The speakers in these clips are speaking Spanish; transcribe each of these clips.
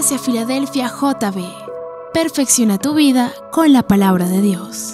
Iglesia Filadelfia JB. Perfecciona tu vida con la palabra de Dios.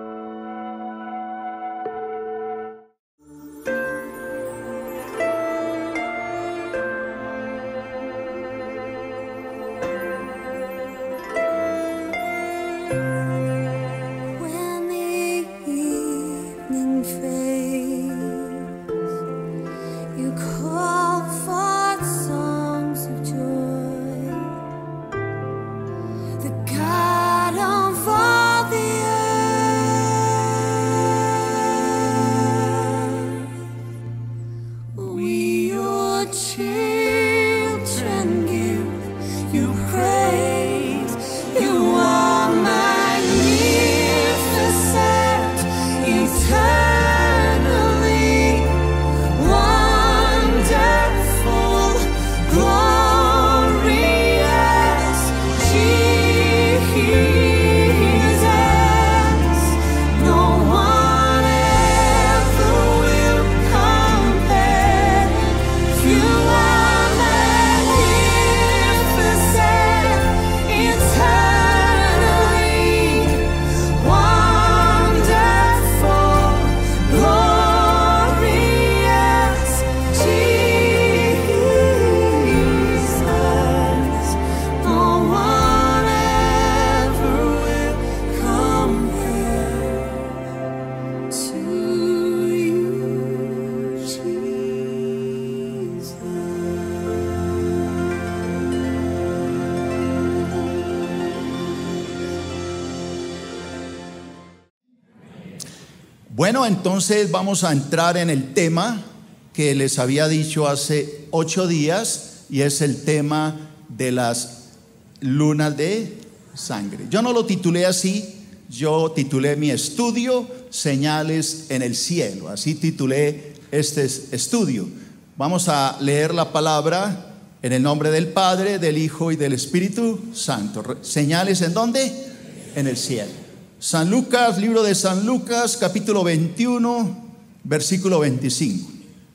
Bueno, entonces vamos a entrar en el tema que les había dicho hace 8 días y es el tema de las lunas de sangre. Yo no lo titulé así, yo titulé mi estudio Señales en el cielo, así titulé este estudio. Vamos a leer la palabra en el nombre del Padre, del Hijo y del Espíritu Santo. ¿Señales en dónde? En el cielo. San Lucas, libro de San Lucas, capítulo 21, versículo 25.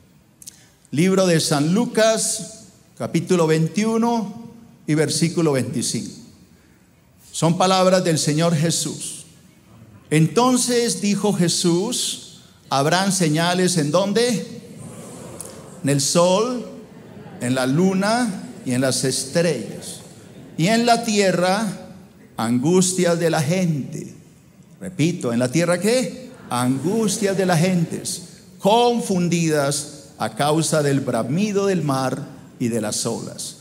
Libro de San Lucas, capítulo 21 y versículo 25. Son palabras del Señor Jesús. Entonces dijo Jesús: habrán señales ¿en dónde? En el sol, en la luna y en las estrellas. Y en la tierra, angustias de la gente. Repito, ¿en la tierra qué? Angustias de las gentes, confundidas a causa del bramido del mar y de las olas,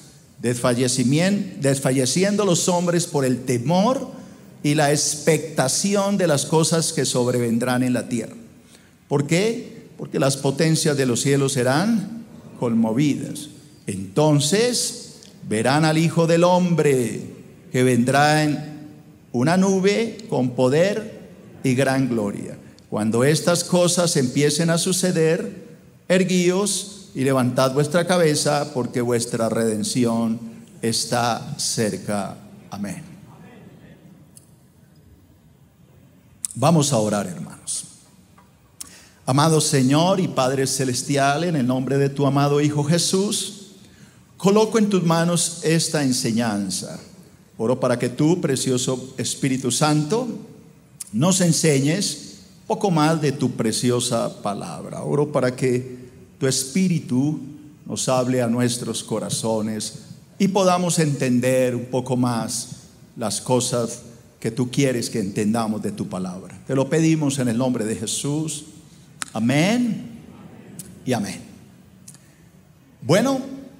desfalleciendo los hombres por el temor y la expectación de las cosas que sobrevendrán en la tierra. ¿Por qué? Porque las potencias de los cielos serán conmovidas. Entonces verán al Hijo del Hombre que vendrá en una nube con poder y gran gloria. Cuando estas cosas empiecen a suceder, erguíos y levantad vuestra cabeza, porque vuestra redención está cerca. Amén. Vamos a orar, hermanos. Amado Señor y Padre Celestial, en el nombre de tu amado Hijo Jesús, coloco en tus manos esta enseñanza. Oro para que tú, precioso Espíritu Santo, nos enseñes poco más de tu preciosa palabra. Oro para que tu Espíritu nos hable a nuestros corazones y podamos entender un poco más las cosas que tú quieres que entendamos de tu palabra. Te lo pedimos en el nombre de Jesús. Amén y amén. Bueno,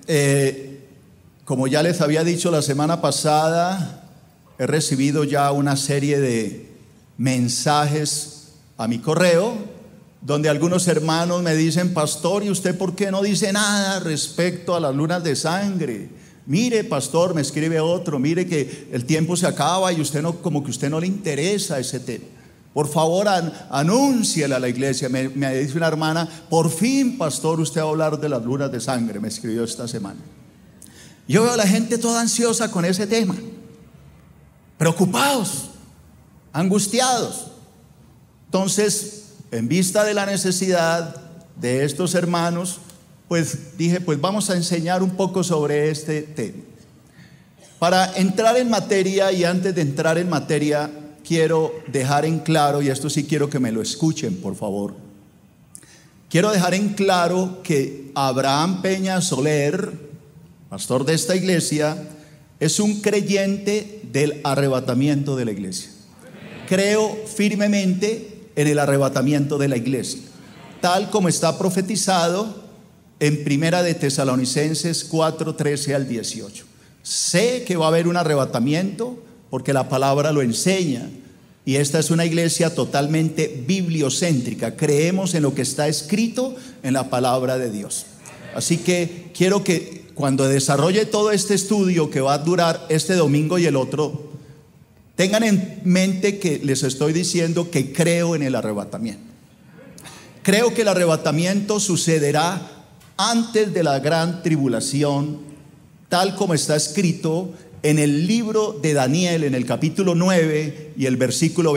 como ya les había dicho la semana pasada, he recibido ya una serie de mensajes a mi correo, donde algunos hermanos me dicen: pastor, ¿y usted por qué no dice nada respecto a las lunas de sangre? Mire, pastor, me escribe otro, mire que el tiempo se acaba y usted no, como que usted no le interesa ese tema. Por favor, anúnciele a la iglesia. Me dice una hermana: por fin, pastor, usted va a hablar de las lunas de sangre. Me escribió esta semana. Yo veo a la gente toda ansiosa con ese tema, preocupados, angustiados. Entonces, en vista de la necesidad de estos hermanos, pues dije, pues vamos a enseñar un poco sobre este tema. Para entrar en materia, y antes de entrar en materia, quiero dejar en claro, y esto sí quiero que me lo escuchen, por favor. Quiero dejar en claro que Abraham Peña Soler, pastor de esta iglesia, es un creyente del arrebatamiento de la iglesia. Creo firmemente en el arrebatamiento de la iglesia, tal como está profetizado en Primera de Tesalonicenses 4, 13 al 18. Sé que va a haber un arrebatamiento porque la palabra lo enseña, y esta es una iglesia totalmente bibliocéntrica. Creemos en lo que está escrito en la palabra de Dios. Así que quiero que cuando desarrolle todo este estudio que va a durar este domingo y el otro, tengan en mente que les estoy diciendo que creo en el arrebatamiento. Creo que el arrebatamiento sucederá antes de la gran tribulación, tal como está escrito en el libro de Daniel, en el capítulo 9 y el versículo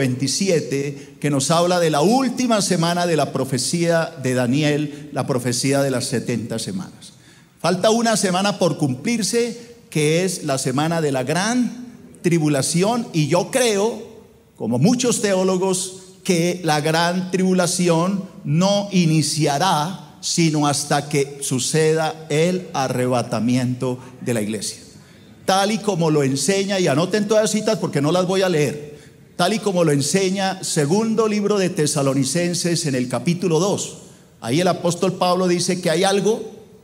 27, que nos habla de la última semana de la profecía de Daniel, la profecía de las 70 semanas. Falta una semana por cumplirse, que es la semana de la gran tribulación, y yo creo, como muchos teólogos, que la gran tribulación no iniciará sino hasta que suceda el arrebatamiento de la iglesia. Tal y como lo enseña, y anoten todas las citas porque no las voy a leer, tal y como lo enseña segundo libro de Tesalonicenses en el capítulo 2. Ahí el apóstol Pablo dice que hay algo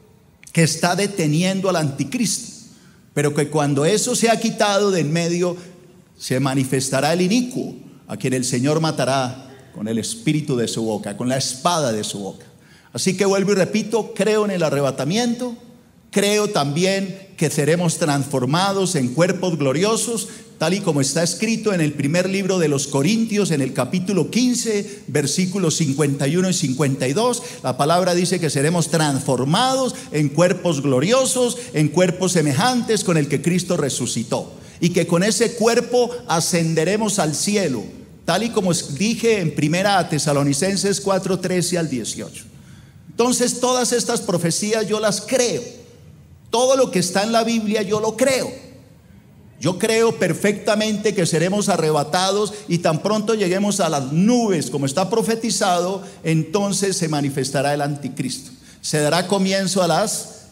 que está deteniendo al anticristo, pero que cuando eso sea quitado de en medio, se manifestará el inicuo, a quien el Señor matará con el espíritu de su boca, con la espada de su boca. Así que vuelvo y repito, creo en el arrebatamiento. Creo también que seremos transformados en cuerpos gloriosos, tal y como está escrito en el primer libro de los Corintios, en el capítulo 15, versículos 51 y 52. La palabra dice que seremos transformados en cuerpos gloriosos, en cuerpos semejantes con el que Cristo resucitó, y que con ese cuerpo ascenderemos al cielo, tal y como dije en Primera Tesalonicenses 4, 13 al 18. Entonces todas estas profecías yo las creo. Todo lo que está en la Biblia yo lo creo. Yo creo perfectamente que seremos arrebatados, y tan pronto lleguemos a las nubes como está profetizado, entonces se manifestará el anticristo. Se dará comienzo a las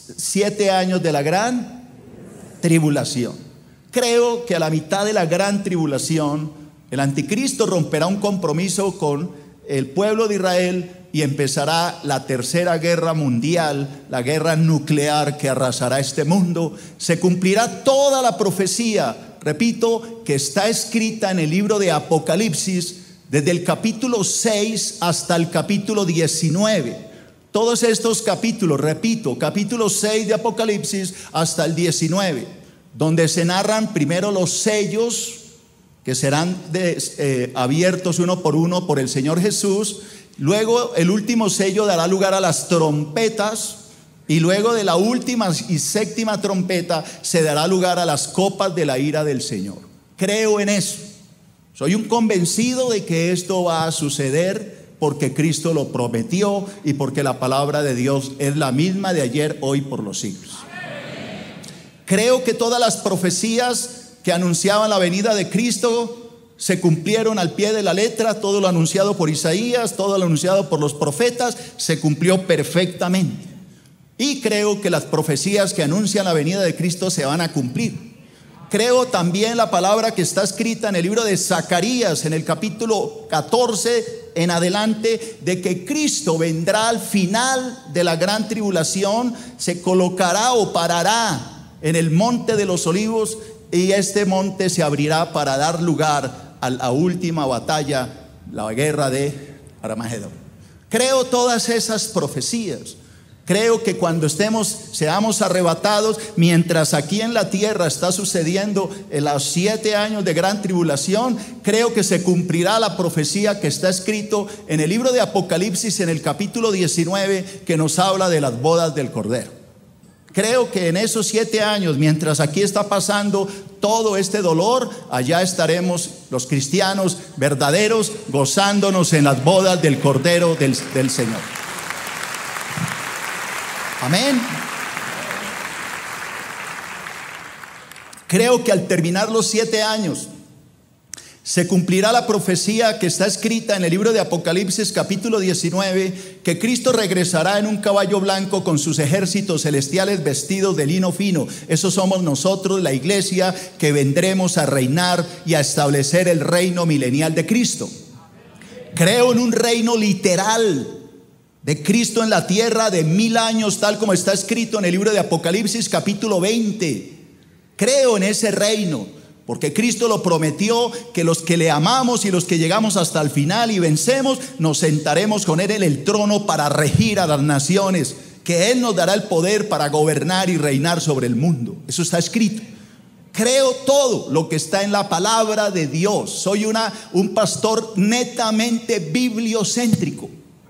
7 años de la gran tribulación. Creo que a la mitad de la gran tribulación el anticristo romperá un compromiso con el pueblo de Israel y empezará la tercera guerra mundial, la guerra nuclear que arrasará este mundo. Se cumplirá toda la profecía, repito, que está escrita en el libro de Apocalipsis, desde el capítulo 6 hasta el capítulo 19. Todos estos capítulos, repito, capítulo 6 de Apocalipsis hasta el 19, donde se narran primero los sellos que serán abiertos uno por el Señor Jesús. Luego el último sello dará lugar a las trompetas, y luego de la última y séptima trompeta se dará lugar a las copas de la ira del Señor. Creo en eso. Soy un convencido de que esto va a suceder porque Cristo lo prometió y porque la palabra de Dios es la misma de ayer, hoy, por los siglos. Creo que todas las profecías que anunciaban la venida de Cristo se cumplieron al pie de la letra. Todo lo anunciado por Isaías, todo lo anunciado por los profetas, se cumplió perfectamente. Y creo que las profecías que anuncian la venida de Cristo se van a cumplir. Creo también la palabra que está escrita en el libro de Zacarías, en el capítulo 14 en adelante, de que Cristo vendrá al final de la gran tribulación, se colocará o parará en el monte de los olivos, y este monte se abrirá para dar lugar a la última batalla, la guerra de Armagedón. Creo todas esas profecías. Creo que cuando seamos arrebatados, mientras aquí en la tierra está sucediendo en los 7 años de gran tribulación, creo que se cumplirá la profecía que está escrito en el libro de Apocalipsis, en el capítulo 19, que nos habla de las bodas del Cordero. Creo que en esos 7 años, mientras aquí está pasando todo este dolor, allá estaremos los cristianos verdaderos gozándonos en las bodas del Cordero del Señor. Amén. Creo que al terminar los 7 años se cumplirá la profecía que está escrita en el libro de Apocalipsis capítulo 19, que Cristo regresará en un caballo blanco con sus ejércitos celestiales vestidos de lino fino. Esos somos nosotros, la iglesia, que vendremos a reinar y a establecer el reino milenial de Cristo. Creo en un reino literal de Cristo en la tierra de 1000 años, tal como está escrito en el libro de Apocalipsis capítulo 20. Creo en ese reino, porque Cristo lo prometió, que los que le amamos y los que llegamos hasta el final y vencemos, nos sentaremos con Él en el trono para regir a las naciones, que Él nos dará el poder para gobernar y reinar sobre el mundo. Eso está escrito. Creo todo lo que está en la palabra de Dios. Soy un pastor netamente bibliocéntrico.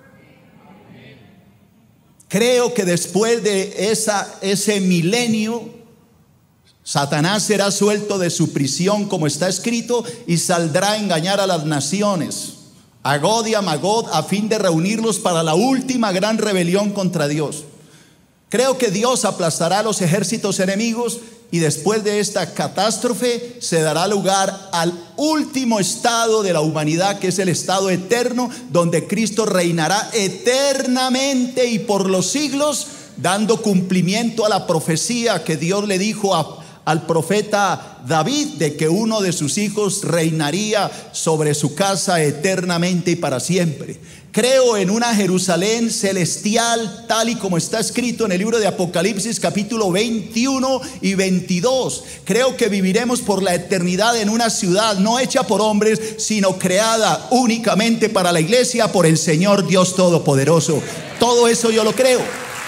Creo que después de ese milenio, Satanás será suelto de su prisión, como está escrito, y saldrá a engañar a las naciones, a Gog y a Magog, a fin de reunirlos para la última gran rebelión contra Dios. Creo que Dios aplastará a los ejércitos enemigos, y después de esta catástrofe se dará lugar al último estado de la humanidad, que es el estado eterno, donde Cristo reinará eternamente y por los siglos, dando cumplimiento a la profecía que Dios le dijo al profeta David, de que uno de sus hijos reinaría sobre su casa eternamente y para siempre. Creo en una Jerusalén celestial, tal y como está escrito en el libro de Apocalipsis capítulo 21 y 22. Creo que viviremos por la eternidad en una ciudad no hecha por hombres, sino creada únicamente para la iglesia por el Señor Dios Todopoderoso. Todo eso yo lo creo.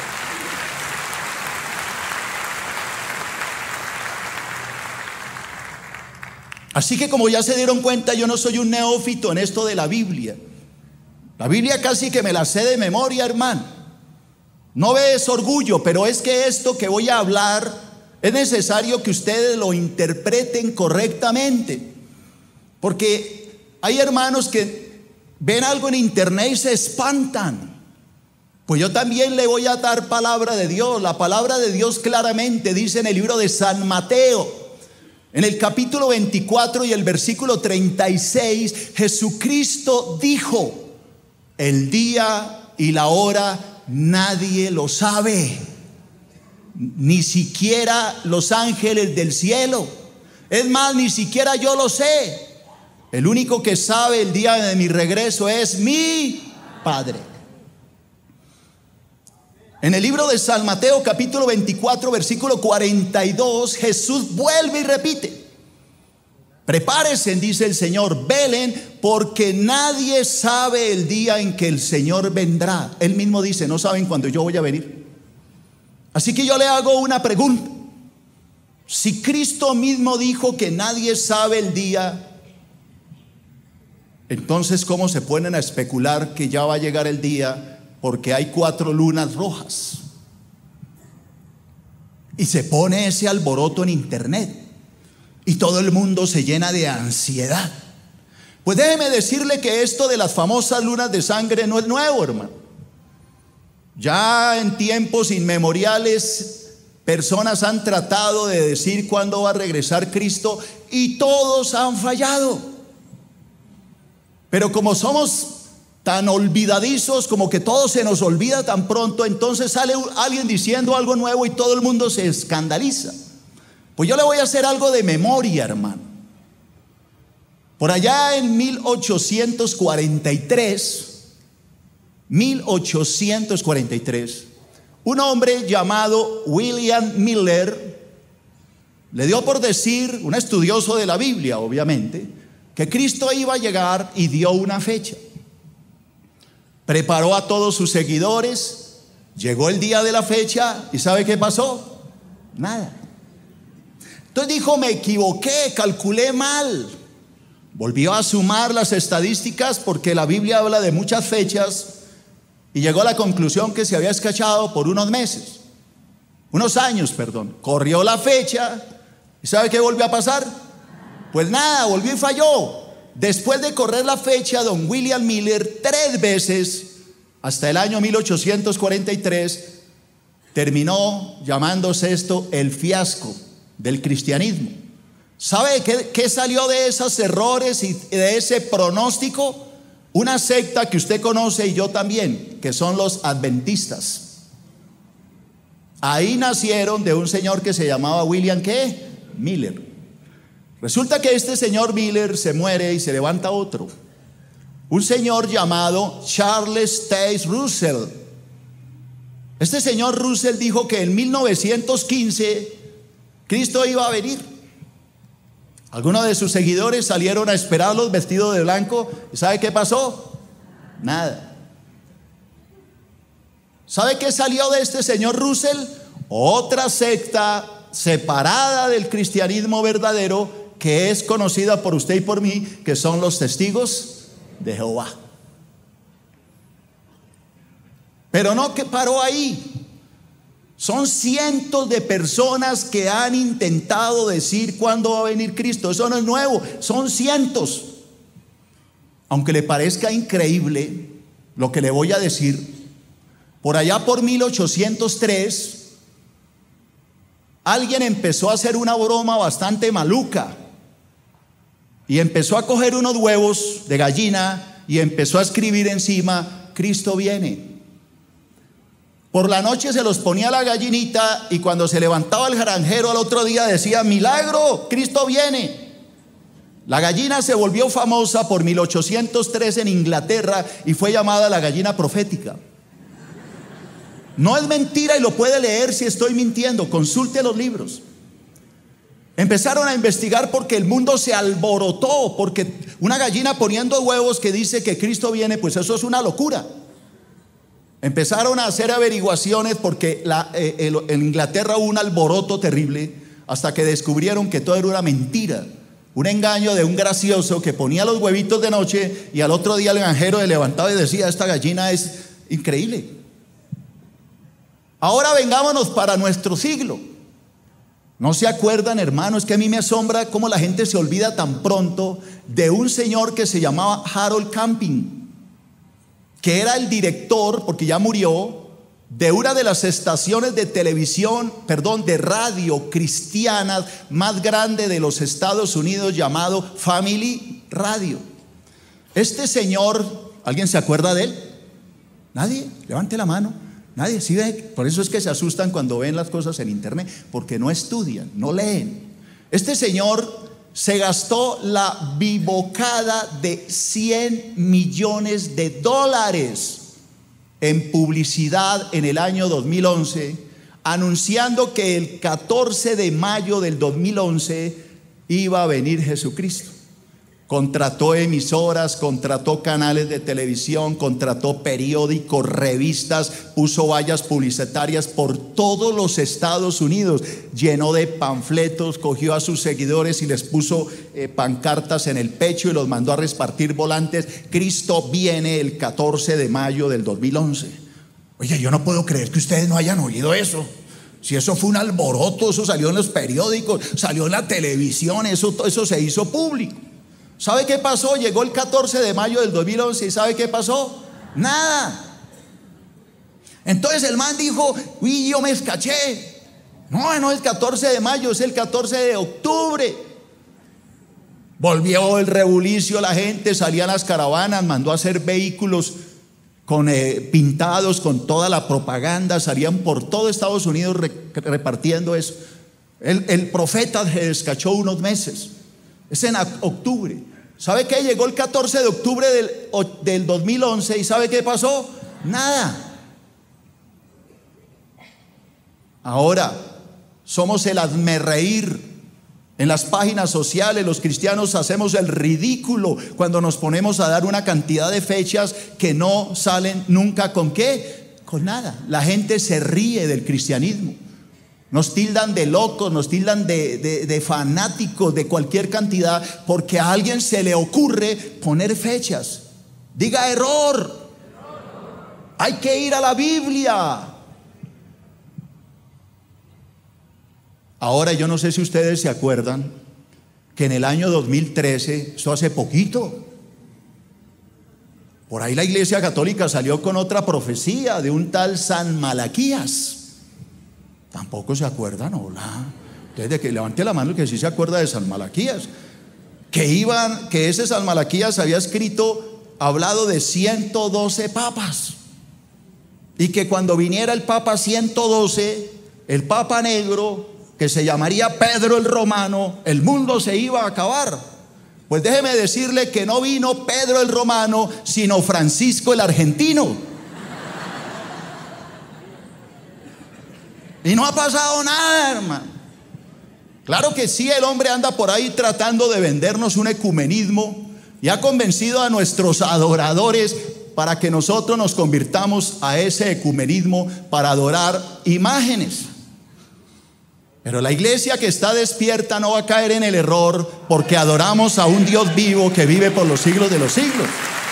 Así que, como ya se dieron cuenta, yo no soy un neófito en esto de la Biblia. La Biblia casi que me la sé de memoria, hermano. No es orgullo, pero es que esto que voy a hablar es necesario que ustedes lo interpreten correctamente. Porque hay hermanos que ven algo en internet y se espantan. Pues yo también le voy a dar palabra de Dios. La palabra de Dios claramente dice en el libro de San Mateo, en el capítulo 24 y el versículo 36, Jesucristo dijo: el día y la hora nadie lo sabe, ni siquiera los ángeles del cielo. Es más, ni siquiera yo lo sé. El único que sabe el día de mi regreso es mi Padre. En el libro de San Mateo capítulo 24 versículo 42, Jesús vuelve y repite: prepárense, dice el Señor, velen, porque nadie sabe el día en que el Señor vendrá. Él mismo dice: no saben cuándo yo voy a venir. Así que yo le hago una pregunta. Si Cristo mismo dijo que nadie sabe el día, entonces ¿cómo se ponen a especular que ya va a llegar el día? Porque hay 4 lunas rojas. Y se pone ese alboroto en internet, y todo el mundo se llena de ansiedad. Pues déjeme decirle que esto de las famosas lunas de sangre no es nuevo, hermano. Ya en tiempos inmemoriales personas han tratado de decir cuándo va a regresar Cristo, y todos han fallado. Pero como somos tan olvidadizos, como que todo se nos olvida tan pronto, entonces sale alguien diciendo algo nuevo y todo el mundo se escandaliza. Pues yo le voy a hacer algo de memoria, hermano. Por allá en 1843, un hombre llamado William Miller le dio por decir, un estudioso de la Biblia obviamente, que Cristo iba a llegar, y dio una fecha. Preparó a todos sus seguidores, llegó el día de la fecha, ¿y sabe qué pasó? Nada. Entonces dijo: me equivoqué, calculé mal. Volvió a sumar las estadísticas, porque la Biblia habla de muchas fechas, y llegó a la conclusión que se había escachado por unos años. Corrió la fecha, ¿y sabe qué volvió a pasar? Pues nada, volvió y falló. Después de correr la fecha, don William Miller 3 veces, hasta el año 1843, terminó llamándose esto el fiasco del cristianismo. ¿Sabe qué salió de esos errores y de ese pronóstico? Una secta que usted conoce y yo también, que son los adventistas. Ahí nacieron de un señor que se llamaba William ¿qué? Miller. Resulta que este señor Miller se muere y se levanta otro, un señor llamado Charles Taze Russell. Este señor Russell dijo que en 1915 Cristo iba a venir. Algunos de sus seguidores salieron a esperarlos vestidos de blanco. ¿Y sabe qué pasó? Nada. ¿Sabe qué salió de este señor Russell? Otra secta separada del cristianismo verdadero, que es conocida por usted y por mí, que son los testigos de Jehová. Pero no que paró ahí. Son cientos de personas que han intentado decir cuándo va a venir Cristo. Eso no es nuevo, son cientos. Aunque le parezca increíble lo que le voy a decir, por allá por 1803, alguien empezó a hacer una broma bastante maluca y empezó a coger unos huevos de gallina y empezó a escribir encima: Cristo viene. Por la noche se los ponía a la gallinita y cuando se levantaba el granjero al otro día decía: milagro, Cristo viene. La gallina se volvió famosa por 1803 en Inglaterra y fue llamada la gallina profética. No es mentira y lo puede leer si estoy mintiendo, consulte los libros. Empezaron a investigar porque el mundo se alborotó, porque una gallina poniendo huevos que dice que Cristo viene, pues eso es una locura. Empezaron a hacer averiguaciones porque en Inglaterra hubo un alboroto terrible hasta que descubrieron que todo era una mentira, un engaño de un gracioso que ponía los huevitos de noche y al otro día el granjero se levantaba y decía: esta gallina es increíble. Ahora vengámonos para nuestro siglo. ¿No se acuerdan, hermanos? Que a mí me asombra cómo la gente se olvida tan pronto de un señor que se llamaba Harold Camping, que era el director, porque ya murió, de una de las estaciones de televisión, de radio cristianas más grande de los Estados Unidos, llamado Family Radio. Este señor, ¿alguien se acuerda de él? ¿Nadie? Levante la mano. Nadie. ¿Sí ve? Por eso es que se asustan cuando ven las cosas en internet, porque no estudian, no leen. Este señor se gastó la bibocada de $100 millones en publicidad en el año 2011, anunciando que el 14 de mayo del 2011 iba a venir Jesucristo. Contrató emisoras, contrató canales de televisión, contrató periódicos, revistas, puso vallas publicitarias por todos los Estados Unidos, llenó de panfletos, cogió a sus seguidores y les puso pancartas en el pecho y los mandó a repartir volantes: Cristo viene el 14 de mayo del 2011. Oye, yo no puedo creer que ustedes no hayan oído eso. Si eso fue un alboroto, eso salió en los periódicos, salió en la televisión, eso se hizo público. ¿Sabe qué pasó? Llegó el 14 de mayo del 2011 y ¿sabe qué pasó? Nada. Entonces el man dijo: uy, yo me escaché. No es 14 de mayo, es el 14 de octubre. Volvió el rebulicio, la gente salía a las caravanas, mandó a hacer vehículos pintados con toda la propaganda, salían por todo Estados Unidos repartiendo eso. El profeta se descachó unos meses. Es en octubre. ¿Sabe qué? Llegó el 14 de octubre del 2011 y ¿sabe qué pasó? Nada. Ahora somos el hazmerreír en las páginas sociales. Los cristianos hacemos el ridículo cuando nos ponemos a dar una cantidad de fechas que no salen nunca con qué, con nada. La gente se ríe del cristianismo. Nos tildan de locos, nos tildan de fanáticos, de cualquier cantidad, porque a alguien se le ocurre poner fechas. Diga error. Hay que ir a la Biblia. Ahora yo no sé si ustedes se acuerdan que en el año 2013, esto hace poquito, por ahí la Iglesia Católica salió con otra profecía de un tal San Malaquías. Tampoco se acuerdan. Hola, Entonces, que levante la mano el que sí se acuerda de San Malaquías, que ese San Malaquías había hablado de 112 papas, y que cuando viniera el Papa 112, el Papa negro, que se llamaría Pedro el Romano, el mundo se iba a acabar. Pues déjeme decirle que no vino Pedro el Romano, sino Francisco el Argentino. Y no ha pasado nada, hermano. Claro que sí, el hombre anda por ahí tratando de vendernos un ecumenismo y ha convencido a nuestros adoradores para que nosotros nos convirtamos a ese ecumenismo para adorar imágenes. Pero la iglesia que está despierta no va a caer en el error, porque adoramos a un Dios vivo que vive por los siglos de los siglos.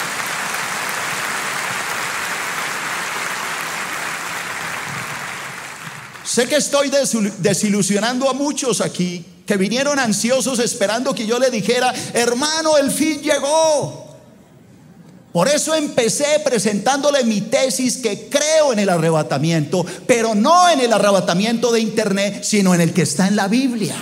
Sé que estoy desilusionando a muchos aquí que vinieron ansiosos esperando que yo les dijera: hermano, el fin llegó. Por eso empecé presentándole mi tesis, que creo en el arrebatamiento, pero no en el arrebatamiento de internet, sino en el que está en la Biblia.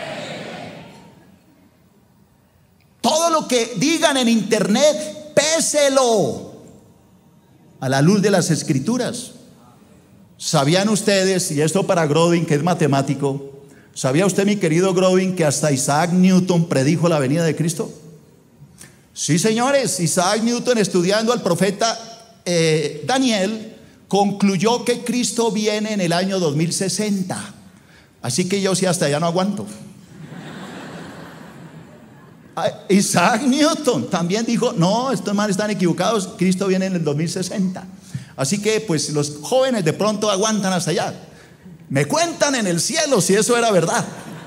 Todo lo que digan en internet, péselo a la luz de las Escrituras. ¿Sabían ustedes, y esto para Grodin, que es matemático, sabía usted, mi querido Grodin, que hasta Isaac Newton predijo la venida de Cristo? Sí, señores, Isaac Newton, estudiando al profeta Daniel, concluyó que Cristo viene en el año 2060. Así que yo sí hasta allá no aguanto. Isaac Newton también dijo: no, estos manes están equivocados, Cristo viene en el 2060. Así que pues los jóvenes de pronto aguantan hasta allá. Me cuentan en el cielo si eso era verdad.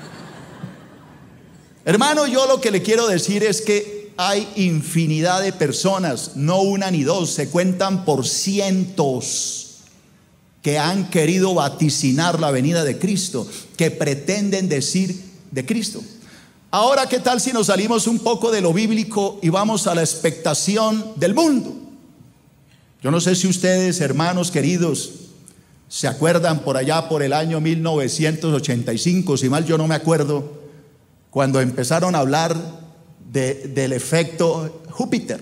Hermano, yo lo que le quiero decir es que hay infinidad de personas, no una ni dos, se cuentan por cientos, que han querido vaticinar la venida de Cristo, que pretenden decir de Cristo. Ahora, ¿qué tal si nos salimos un poco de lo bíblico y vamos a la expectación del mundo? Yo no sé si ustedes, hermanos queridos, se acuerdan por allá por el año 1985, si mal yo no me acuerdo, cuando empezaron a hablar del efecto Júpiter.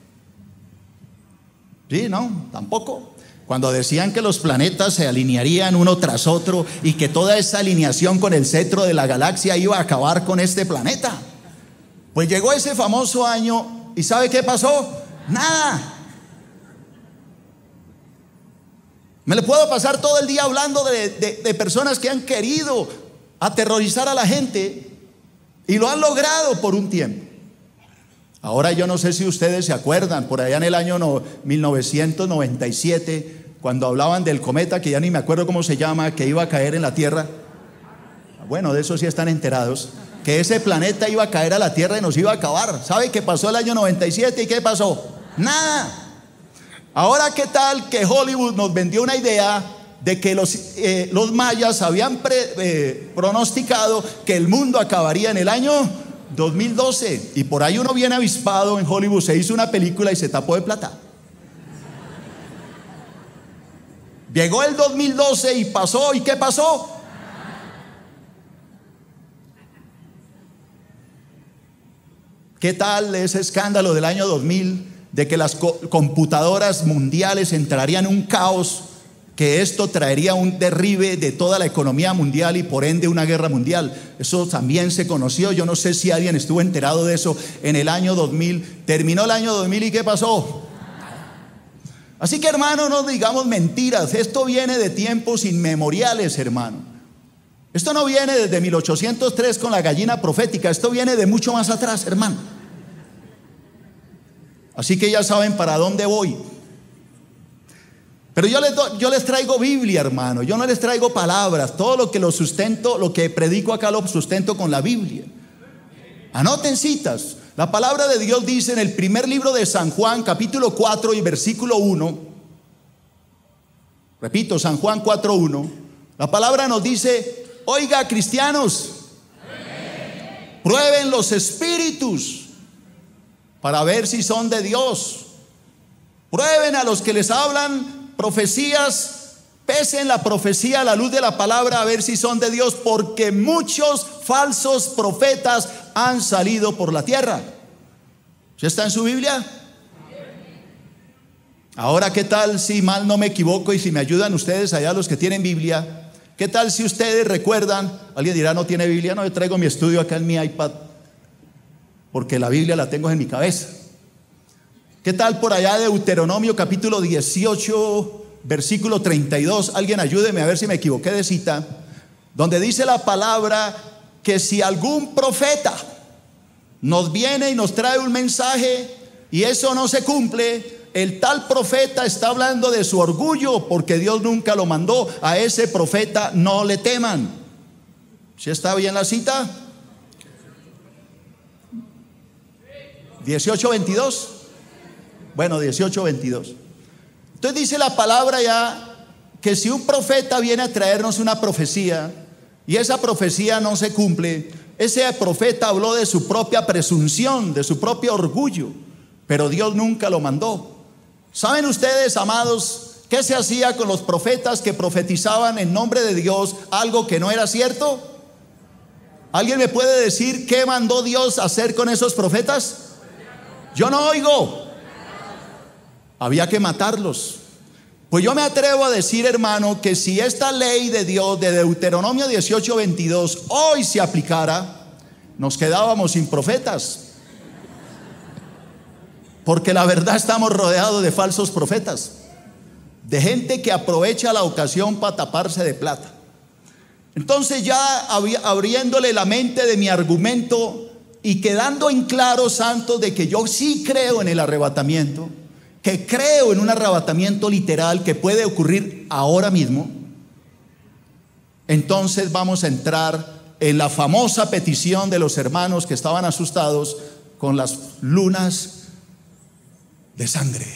¿Sí? ¿No? Tampoco. Cuando decían que los planetas se alinearían uno tras otro y que toda esa alineación con el centro de la galaxia iba a acabar con este planeta. Pues llegó ese famoso año y ¿sabe qué pasó? Nada. Me le puedo pasar todo el día hablando de personas que han querido aterrorizar a la gente y lo han logrado por un tiempo. Ahora yo no sé si ustedes se acuerdan, por allá en el año 1997, cuando hablaban del cometa, que ya ni me acuerdo cómo se llama, que iba a caer en la Tierra. Bueno, de eso sí están enterados, que ese planeta iba a caer a la Tierra y nos iba a acabar. ¿Sabe qué pasó el año 97 y qué pasó? Nada. Ahora, ¿qué tal que Hollywood nos vendió una idea de que los mayas habían pronosticado que el mundo acabaría en el año 2012? Y por ahí uno bien avispado en Hollywood se hizo una película y se tapó de plata. Llegó el 2012 y pasó. ¿Y qué pasó? ¿Qué tal ese escándalo del año 2000? De que las computadoras mundiales entrarían en un caos, que esto traería un derribe de toda la economía mundial y por ende una guerra mundial. Eso también se conoció. Yo no sé si alguien estuvo enterado de eso en el año 2000. Terminó el año 2000 y ¿qué pasó? Así que, hermano, no digamos mentiras. Esto viene de tiempos inmemoriales, hermano. Esto no viene desde 1803 con la gallina profética. Esto viene de mucho más atrás, hermano. Así que ya saben para dónde voy. Pero yo les traigo Biblia, hermano. Yo no les traigo palabras. Todo lo que lo sustento, lo que predico acá, lo sustento con la Biblia. Anoten citas. La palabra de Dios dice en el primer libro de San Juan, capítulo 4 y versículo 1. Repito, San Juan 4:1. La palabra nos dice: oiga, cristianos, prueben los espíritus para ver si son de Dios. Prueben a los que les hablan profecías Pesen la profecía a la luz de la palabra a ver si son de Dios, porque muchos falsos profetas han salido por la tierra. ¿Ya está en su Biblia? Ahora, ¿qué tal si mal no me equivoco y si me ayudan ustedes allá los que tienen Biblia? ¿Qué tal si ustedes recuerdan? Alguien dirá, no tiene Biblia. No, yo traigo mi estudio acá en mi iPad, porque la Biblia la tengo en mi cabeza. ¿Qué tal por allá Deuteronomio capítulo 18, versículo 32? Alguien ayúdeme a ver si me equivoqué de cita, donde dice la palabra que si algún profeta nos viene y nos trae un mensaje y eso no se cumple, el tal profeta está hablando de su orgullo, porque Dios nunca lo mandó. A ese profeta no le teman. ¿Sí está bien la cita? 18:22. Bueno, 18:22. Entonces dice la palabra ya que si un profeta viene a traernos una profecía y esa profecía no se cumple, ese profeta habló de su propia presunción, de su propio orgullo, pero Dios nunca lo mandó. ¿Saben ustedes, amados, qué se hacía con los profetas que profetizaban en nombre de Dios algo que no era cierto? ¿Alguien me puede decir qué mandó Dios hacer con esos profetas? Yo no oigo. Había que matarlos. Pues yo me atrevo a decir, hermano, que si esta ley de Dios de Deuteronomio 18:22 hoy se aplicara, nos quedábamos sin profetas. Porque la verdad estamos rodeados de falsos profetas, de gente que aprovecha la ocasión para taparse de plata. Entonces, ya abriéndole la mente de mi argumento y quedando en claro, santos, de que yo sí creo en el arrebatamiento, que creo en un arrebatamiento literal que puede ocurrir ahora mismo, entonces vamos a entrar en la famosa petición de los hermanos que estaban asustados con las lunas de sangre.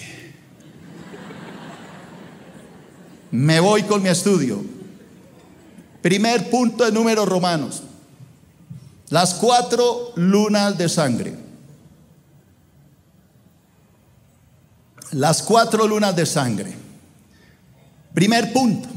Me voy con mi estudio. Primer punto de Números Romanos: las 4 lunas de sangre. Las 4 lunas de sangre. Primer punto: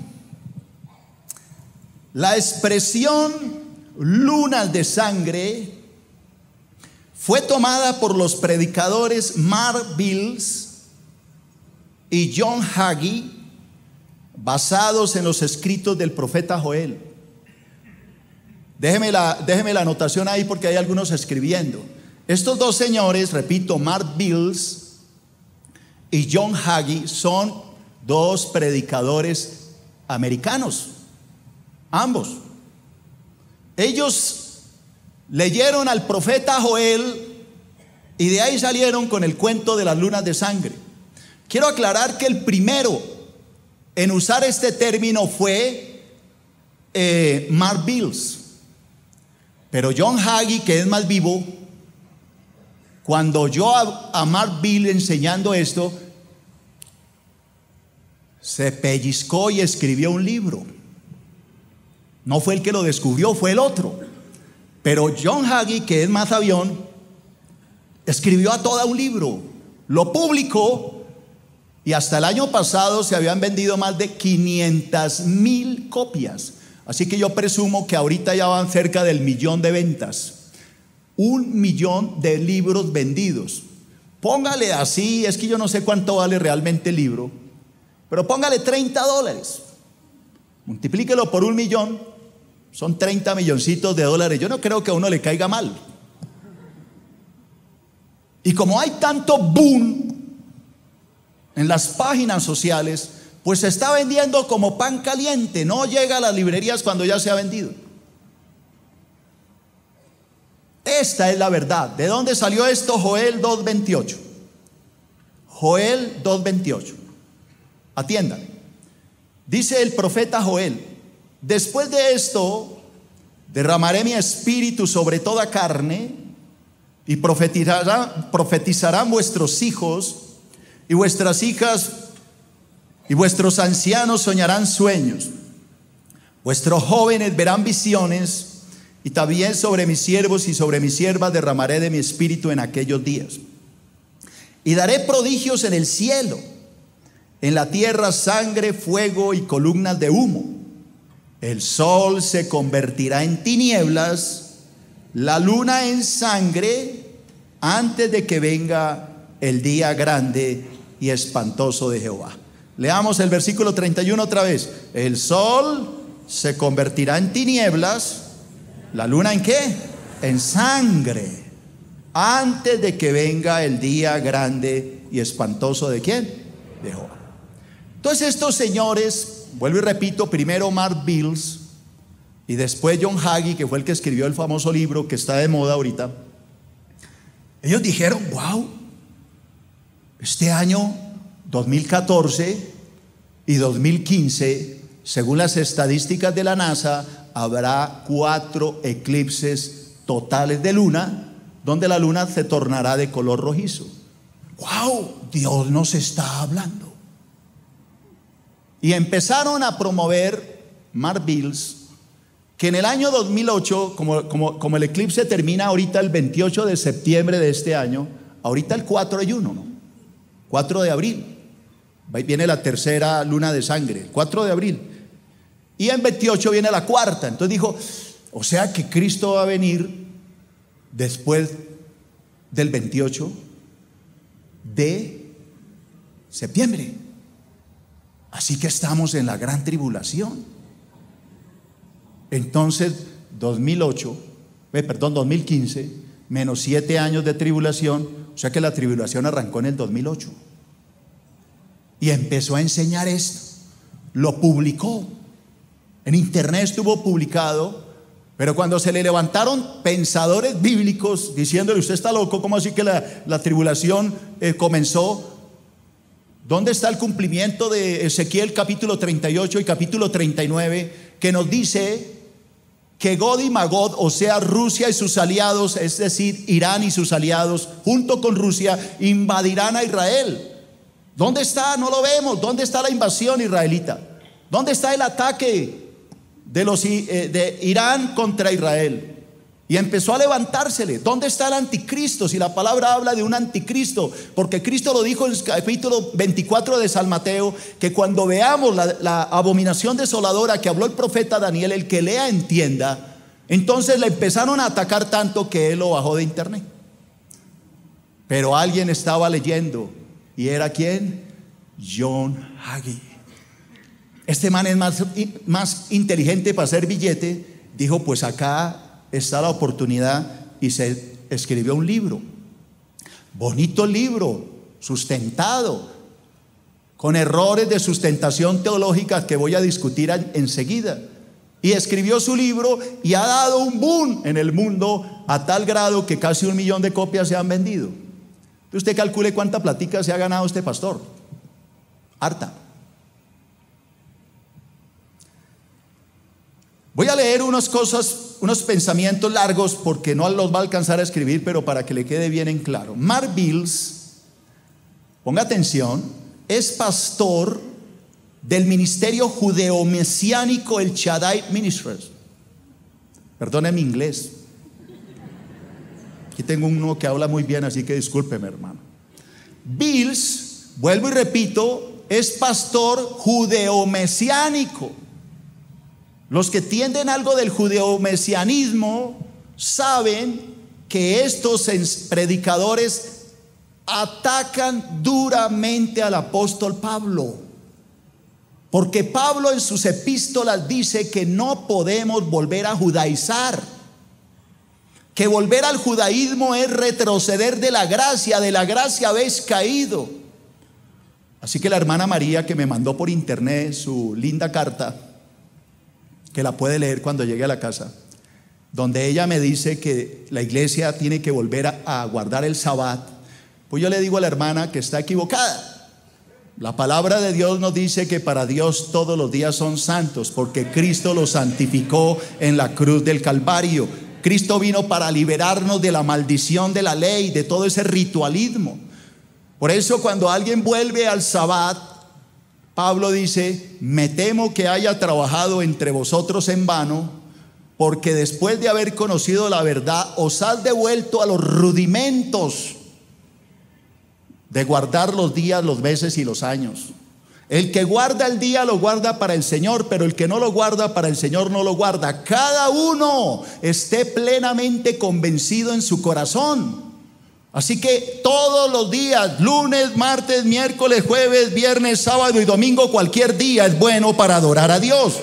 la expresión lunas de sangre fue tomada por los predicadores Mark Bills y John Hagee, basados en los escritos del profeta Joel. Déjeme la anotación ahí, porque hay algunos escribiendo. Estos dos señores, repito, Mark Bills y John Hagee, son 2 predicadores americanos, ambos. Ellos leyeron al profeta Joel y de ahí salieron con el cuento de las lunas de sangre. Quiero aclarar que el primero en usar este término fue Mark Bills, pero John Hagee, que es más vivo, cuando oyó a Mark Bills enseñando esto, se pellizcó y escribió un libro. No fue el que lo descubrió, fue el otro. Pero John Hagee, que es más sabión, escribió a todo un libro, lo publicó, y hasta el año pasado se habían vendido más de 500,000 copias. Así que yo presumo que ahorita ya van cerca del 1,000,000 de ventas. 1,000,000 de libros vendidos. Póngale así, es que yo no sé cuánto vale realmente el libro, pero póngale $30. Multiplíquelo por 1,000,000. Son 30 milloncitos de dólares. Yo no creo que a uno le caiga mal. Y como hay tanto boom en las páginas sociales, pues se está vendiendo como pan caliente. No llega a las librerías cuando ya se ha vendido. Esta es la verdad. ¿De dónde salió esto? Joel 2:28. Joel 2:28. Atiendan. Dice el profeta Joel: después de esto derramaré mi espíritu sobre toda carne, y profetizarán vuestros hijos y vuestras hijas, y vuestros ancianos soñarán sueños, vuestros jóvenes verán visiones, y también sobre mis siervos y sobre mis siervas derramaré de mi espíritu en aquellos días. Y daré prodigios en el cielo, En la tierra sangre, fuego y columnas de humo. El sol se convertirá en tinieblas, la luna en sangre, antes de que venga el día grande y espantoso de Jehová. Leamos el versículo 31 otra vez. El sol se convertirá en tinieblas, la luna ¿en qué? En sangre, antes de que venga el día grande y espantoso ¿de quién? De Jehová. Entonces estos señores, vuelvo y repito, primero Mark Bills y después John Hagee, que fue el que escribió el famoso libro que está de moda ahorita, ellos dijeron, wow, este año 2014 y 2015, según las estadísticas de la NASA, habrá 4 eclipses totales de luna, donde la luna se tornará de color rojizo. ¡Wow! Dios nos está hablando. Y empezaron a promover Mark Bills que en el año 2008, como el eclipse termina ahorita el 28 de septiembre de este año, ahorita el 4 hay uno, ¿no? 4 de abril. Viene la tercera luna de sangre, el 4 de abril. Y en 28 viene la cuarta. Entonces dijo, o sea que Cristo va a venir después del 28 de septiembre. Así que estamos en la gran tribulación. Entonces 2015 menos 7 años de tribulación, o sea que la tribulación arrancó en el 2008. Y empezó a enseñar esto, lo publicó, en internet estuvo publicado, pero cuando se le levantaron pensadores bíblicos diciéndole, usted está loco, ¿cómo así que la tribulación comenzó? ¿Dónde está el cumplimiento de Ezequiel capítulo 38 y capítulo 39 que nos dice que Gog y Magog, o sea Rusia y sus aliados, es decir Irán y sus aliados junto con Rusia, invadirán a Israel? ¿Dónde está? No lo vemos. ¿Dónde está la invasión israelita? ¿Dónde está el ataque de Irán contra Israel? Y empezó a levantársele. ¿Dónde está el anticristo? Si la palabra habla de un anticristo, porque Cristo lo dijo en el capítulo 24 de San Mateo, que cuando veamos la abominación desoladora que habló el profeta Daniel, el que lea entienda. Entonces le empezaron a atacar tanto que él lo bajó de internet. Pero alguien estaba leyendo. ¿Y era quién? John Hagee. Este man es más inteligente para hacer billete. Dijo, pues acá está la oportunidad, y se escribió un libro. Bonito libro, sustentado, con errores de sustentación teológica que voy a discutir enseguida. Y escribió su libro y ha dado un boom en el mundo a tal grado que casi 1 millón de copias se han vendido. Usted calcule cuánta platica se ha ganado este pastor. Harta. Voy a leer unos pensamientos largos porque no los va a alcanzar a escribir, pero para que le quede bien en claro. Mark Bills, ponga atención, es pastor del ministerio judeo-mesiánico El Shaddai Ministries. Perdone mi inglés. Aquí tengo uno que habla muy bien, así que discúlpeme, hermano. Bills, vuelvo y repito, es pastor judeo-mesiánico. Los que tienden algo del judeo-mesianismo saben que estos predicadores atacan duramente al apóstol Pablo, porque Pablo en sus epístolas dice que no podemos volver a judaizar, que volver al judaísmo es retroceder de la gracia habéis caído. Así que la hermana María, que me mandó por internet su linda carta, que la puede leer cuando llegue a la casa, donde ella me dice que la iglesia tiene que volver a guardar el Sabbat, pues yo le digo a la hermana que está equivocada. La palabra de Dios nos dice que para Dios todos los días son santos, porque Cristo los santificó en la cruz del Calvario. Cristo vino para liberarnos de la maldición de la ley, de todo ese ritualismo. Por eso cuando alguien vuelve al Sabbat, Pablo dice, me temo que haya trabajado entre vosotros en vano, porque después de haber conocido la verdad, os has devuelto a los rudimentos de guardar los días, los meses y los años. El que guarda el día lo guarda para el Señor, pero el que no lo guarda para el Señor no lo guarda. Cada uno esté plenamente convencido en su corazón. Así que todos los días, lunes, martes, miércoles, jueves, viernes, sábado y domingo, cualquier día es bueno para adorar a Dios.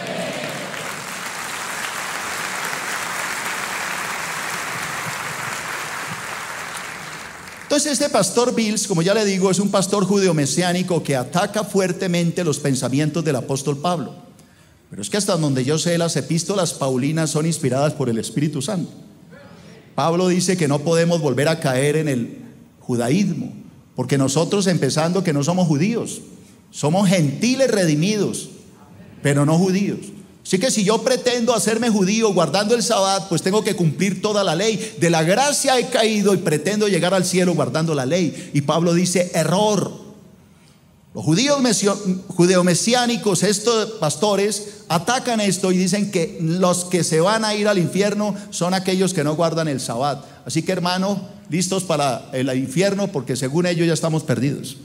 Entonces este pastor Bills, como ya le digo, es un pastor judeo-mesiánico que ataca fuertemente los pensamientos del apóstol Pablo. Pero es que hasta donde yo sé, las epístolas paulinas son inspiradas por el Espíritu Santo. Pablo dice que no podemos volver a caer en el judaísmo, porque nosotros, empezando, que no somos judíos, somos gentiles redimidos, pero no judíos. Así que si yo pretendo hacerme judío guardando el Sabbat, pues tengo que cumplir toda la ley. De la gracia he caído y pretendo llegar al cielo guardando la ley. Y Pablo dice, error. Los judíos judeomesiánicos, estos pastores, atacan esto y dicen que los que se van a ir al infierno son aquellos que no guardan el Sabbat. Así que, hermano, listos para el infierno, porque según ellos ya estamos perdidos.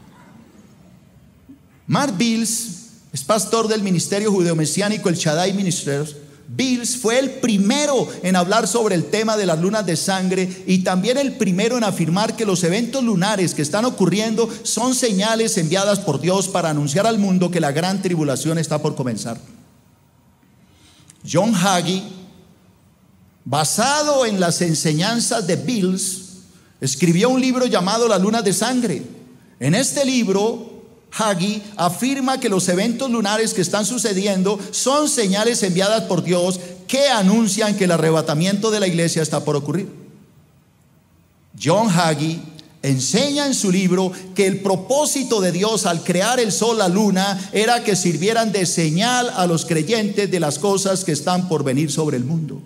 Mark Bills es pastor del ministerio judeomesiánico, el Shaddai Ministers. Bills fue el primero en hablar sobre el tema de las lunas de sangre y también el primero en afirmar que los eventos lunares que están ocurriendo son señales enviadas por Dios para anunciar al mundo que la gran tribulación está por comenzar. John Hagee, basado en las enseñanzas de Bills, escribió un libro llamado Las lunas de sangre. En este libro, Hagee afirma que los eventos lunares que están sucediendo son señales enviadas por Dios que anuncian que el arrebatamiento de la iglesia está por ocurrir. John Hagee enseña en su libro que el propósito de Dios al crear el sol, la luna, era que sirvieran de señal a los creyentes de las cosas que están por venir sobre el mundo.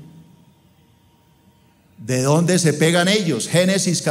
¿De dónde se pegan ellos? Génesis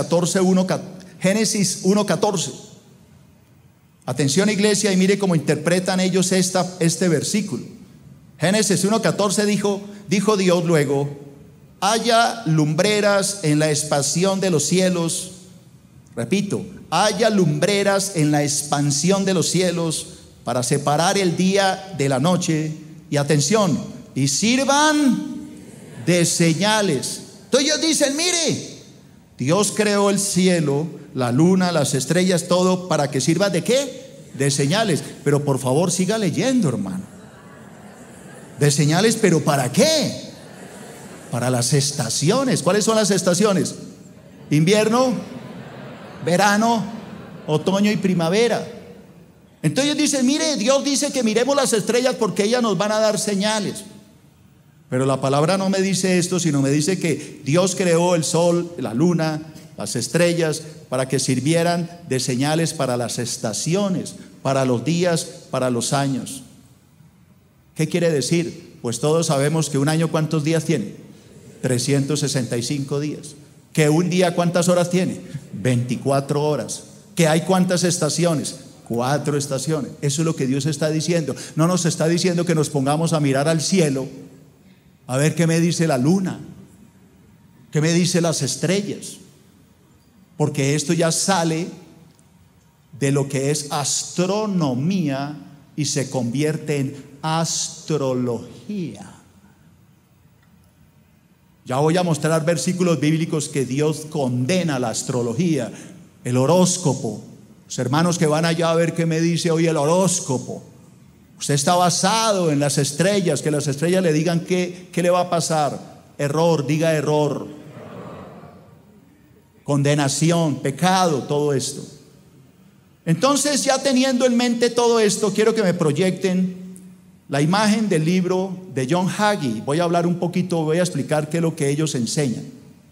1:14. Atención, iglesia, y mire cómo interpretan ellos este versículo. Génesis 1:14 dijo Dios luego: haya lumbreras en la expansión de los cielos. Repito, haya lumbreras en la expansión de los cielos para separar el día de la noche. Y atención, y sirvan de señales. Entonces ellos dicen, mire, Dios creó el cielo, la luna, las estrellas, todo para que sirva ¿de qué? De señales. Pero por favor siga leyendo, hermano. De señales, pero ¿para qué? Para las estaciones. ¿Cuáles son las estaciones? Invierno, verano, otoño y primavera. Entonces dicen, mire, Dios dice que miremos las estrellas porque ellas nos van a dar señales. Pero la palabra no me dice esto, sino me dice que Dios creó el sol, la luna, las estrellas, para que sirvieran de señales para las estaciones, para los días, para los años. ¿Qué quiere decir? Pues todos sabemos que un año, ¿cuántos días tiene? 365 días. ¿Que un día cuántas horas tiene? 24 horas. ¿Que hay cuántas estaciones? 4 estaciones. Eso es lo que Dios está diciendo. No nos está diciendo que nos pongamos a mirar al cielo a ver qué me dice la luna, qué me dice las estrellas, porque esto ya sale de lo que es astronomía y se convierte en astrología. Ya voy a mostrar versículos bíblicos que Dios condena la astrología, el horóscopo. Los hermanos que van allá a ver qué me dice hoy el horóscopo. Usted está basado en las estrellas, que las estrellas le digan qué le va a pasar. Error, diga error. Condenación, pecado, todo esto. Entonces, ya teniendo en mente todo esto, quiero que me proyecten la imagen del libro de John Hagee. Voy a hablar un poquito, voy a explicar qué es lo que ellos enseñan.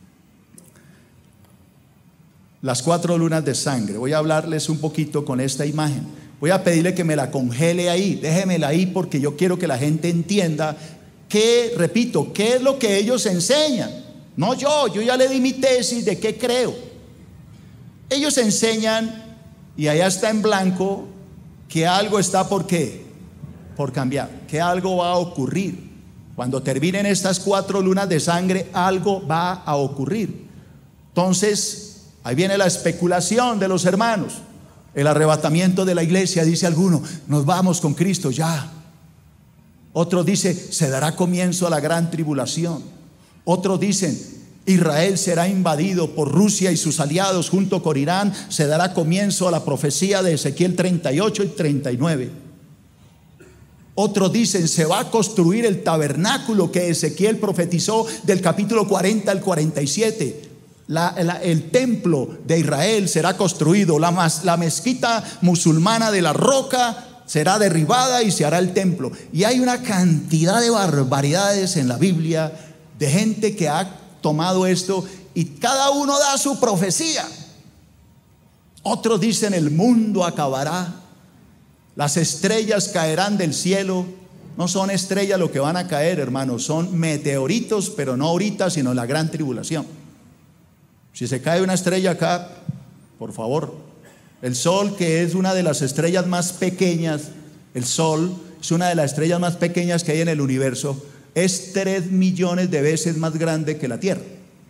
Las 4 lunas de sangre. Voy a hablarles un poquito con esta imagen. Voy a pedirle que me la congele ahí, déjemela ahí porque yo quiero que la gente entienda que, repito, qué es lo que ellos enseñan. No yo ya le di mi tesis de qué creo. Ellos enseñan, y allá está en blanco, que algo está por qué, por cambiar, que algo va a ocurrir. Cuando terminen estas 4 lunas de sangre, algo va a ocurrir. Entonces, ahí viene la especulación de los hermanos. El arrebatamiento de la iglesia, dice alguno, nos vamos con Cristo ya. Otros dicen, se dará comienzo a la gran tribulación. Otros dicen, Israel será invadido por Rusia y sus aliados junto con Irán. Se dará comienzo a la profecía de Ezequiel 38 y 39. Otros dicen, se va a construir el tabernáculo que Ezequiel profetizó del capítulo 40 al 47. El templo de Israel será construido, la mezquita musulmana de la roca será derribada y se hará el templo. Y hay una cantidad de barbaridades en la Biblia de gente que ha tomado esto y cada uno da su profecía. Otros dicen, el mundo acabará, las estrellas caerán del cielo. No son estrellas lo que van a caer, hermanos, son meteoritos, pero no ahorita, sino en la gran tribulación. Si se cae una estrella acá, por favor, el sol, que es una de las estrellas más pequeñas, el sol es una de las estrellas más pequeñas que hay en el universo, es 3 millones de veces más grande que la Tierra.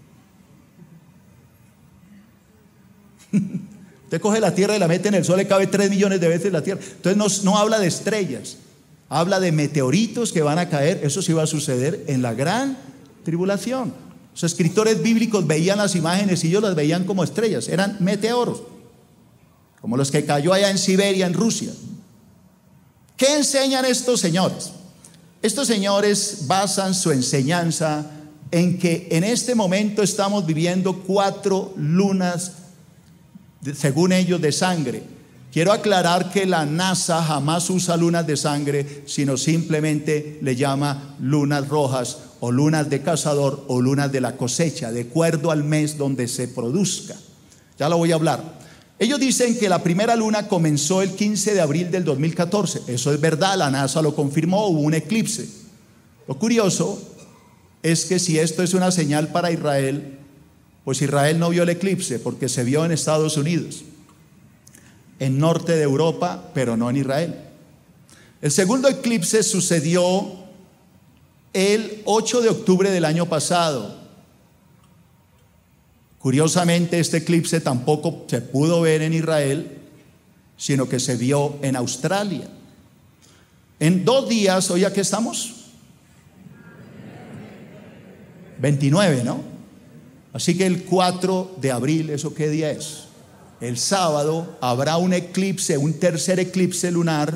Usted coge la Tierra y la mete en el sol, le cabe 3 millones de veces la Tierra. Entonces no habla de estrellas, habla de meteoritos que van a caer. Eso sí va a suceder en la gran tribulación. Los escritores bíblicos veían las imágenes y ellos las veían como estrellas, eran meteoros, como los que cayó allá en Siberia, en Rusia. ¿Qué enseñan estos señores? Estos señores basan su enseñanza en que en este momento estamos viviendo 4 lunas, según ellos, de sangre. Quiero aclarar que la NASA jamás usa lunas de sangre, sino simplemente le llama lunas rojas o lunas de cazador o lunas de la cosecha, de acuerdo al mes donde se produzca. Ya lo voy a hablar. Ellos dicen que la primera luna comenzó el 15 de abril del 2014. Eso es verdad, la NASA lo confirmó, hubo un eclipse. Lo curioso es que si esto es una señal para Israel, pues Israel no vio el eclipse porque se vio en Estados Unidos, en norte de Europa, pero no en Israel. El segundo eclipse sucedió el 8 de octubre del año pasado. Curiosamente, este eclipse tampoco se pudo ver en Israel, sino que se vio en Australia. En 2 días, hoy aquí estamos, 29, ¿no? Así que el 4 de abril, ¿eso qué día es? El sábado habrá un eclipse, un tercer eclipse lunar,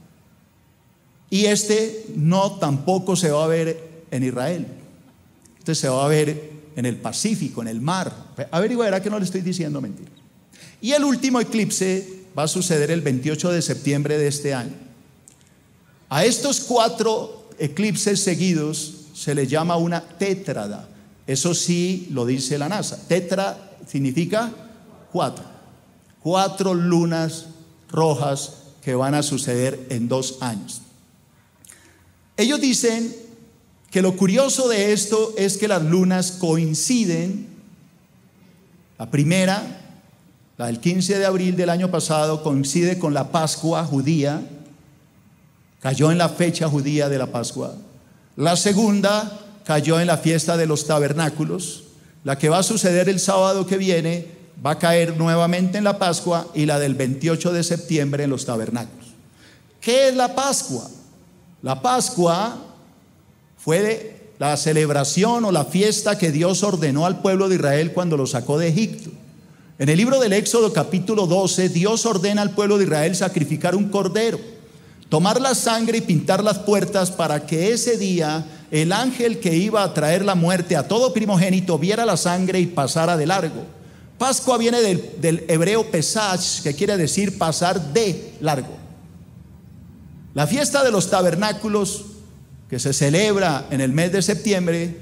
y este no tampoco se va a ver en Israel. Este se va a ver en el Pacífico, en el mar. Verá que no le estoy diciendo mentiras. Y el último eclipse va a suceder el 28 de septiembre de este año. A estos 4 eclipses seguidos se les llama una tétrada. Eso sí lo dice la NASA. Tetra significa 4. 4 lunas rojas que van a suceder en 2 años. Ellos dicen que lo curioso de esto es que las lunas coinciden. La primera, la del 15 de abril del año pasado, coincide con la Pascua judía, cayó en la fecha judía de la Pascua. La segunda cayó en la fiesta de los tabernáculos. La que va a suceder el sábado que viene va a caer nuevamente en la Pascua, y la del 28 de septiembre en los tabernáculos. ¿Qué es la Pascua? La Pascua fue la celebración o la fiesta que Dios ordenó al pueblo de Israel cuando lo sacó de Egipto. En el libro del Éxodo capítulo 12, Dios ordena al pueblo de Israel sacrificar un cordero, tomar la sangre y pintar las puertas para que ese día el ángel que iba a traer la muerte a todo primogénito viera la sangre y pasara de largo. Pascua viene del hebreo pesach, que quiere decir pasar de largo. La fiesta de los tabernáculos, que se celebra en el mes de septiembre,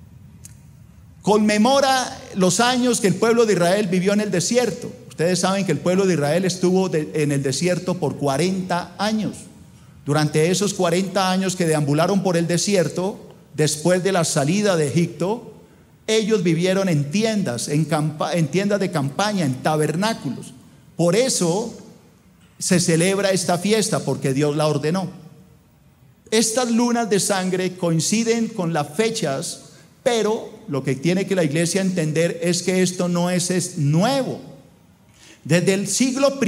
conmemora los años que el pueblo de Israel vivió en el desierto. Ustedes saben que el pueblo de Israel estuvo en el desierto por 40 años. Durante esos 40 años que deambularon por el desierto, después de la salida de Egipto, ellos vivieron en tiendas, en tiendas de campaña, en tabernáculos. Por eso se celebra esta fiesta, porque Dios la ordenó. Estas lunas de sangre coinciden con las fechas, pero lo que tiene que la iglesia entender es que esto no es nuevo. Desde el siglo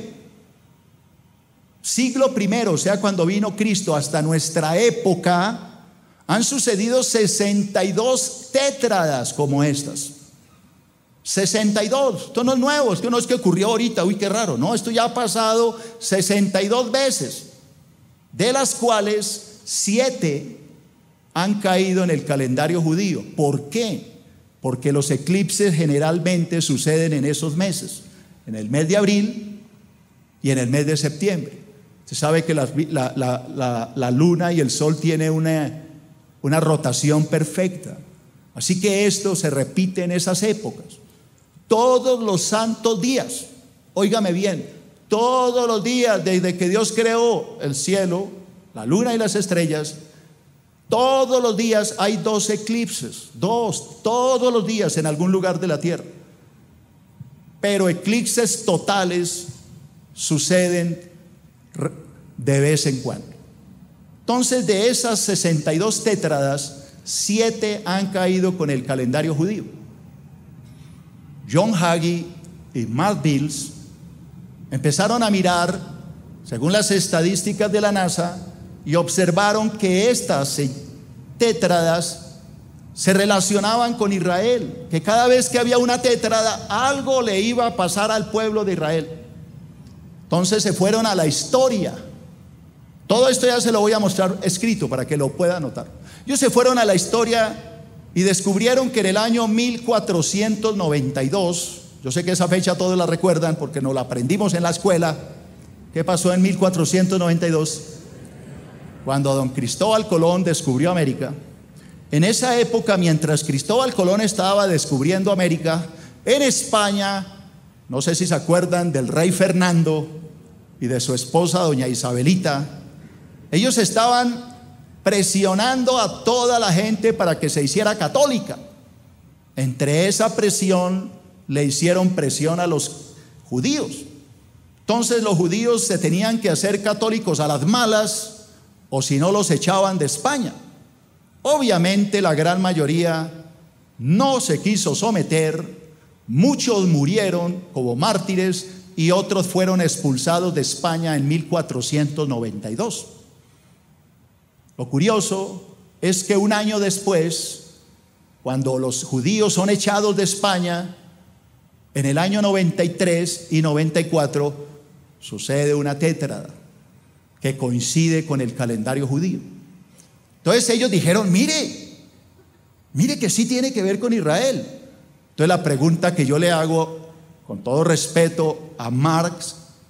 primero, o sea, cuando vino Cristo, hasta nuestra época, han sucedido 62 tétradas como estas. 62, esto no es nuevo, esto no es que ocurrió ahorita, uy, qué raro, no, esto ya ha pasado 62 veces, de las cuales 7 han caído en el calendario judío. ¿Por qué? Porque los eclipses generalmente suceden en esos meses, en el mes de abril y en el mes de septiembre. Se sabe que la luna y el sol tienen una rotación perfecta, así que esto se repite en esas épocas. Todos los santos días, óigame bien, todos los días desde que Dios creó el cielo, la luna y las estrellas, todos los días hay 2 eclipses, todos los días en algún lugar de la tierra. Pero eclipses totales suceden de vez en cuando. Entonces, de esas 62 tétradas, 7 han caído con el calendario judío. John Hagee y Mark Bills empezaron a mirar, según las estadísticas de la NASA, y observaron que estas tétradas se relacionaban con Israel, que cada vez que había una tétrada, algo le iba a pasar al pueblo de Israel. Entonces se fueron a la historia. Todo esto ya se lo voy a mostrar escrito para que lo pueda anotar. Ellos se fueron a la historia y descubrieron que en el año 1492, yo sé que esa fecha todos la recuerdan porque nos la aprendimos en la escuela. ¿Qué pasó en 1492? Cuando don Cristóbal Colón descubrió América. En esa época, mientras Cristóbal Colón estaba descubriendo América, en España, no sé si se acuerdan del rey Fernando y de su esposa doña Isabelita, ellos estaban presionando a toda la gente para que se hiciera católica. Entre esa presión le hicieron presión a los judíos. Entonces los judíos se tenían que hacer católicos a las malas, o si no los echaban de España. Obviamente la gran mayoría no se quiso someter, muchos murieron como mártires y otros fueron expulsados de España en 1492. Lo curioso es que un año después, cuando los judíos son echados de España, en el año 93 y 94 sucede una tétrada que coincide con el calendario judío. Entonces ellos dijeron, mire que sí tiene que ver con Israel. Entonces la pregunta que yo le hago, con todo respeto a Mark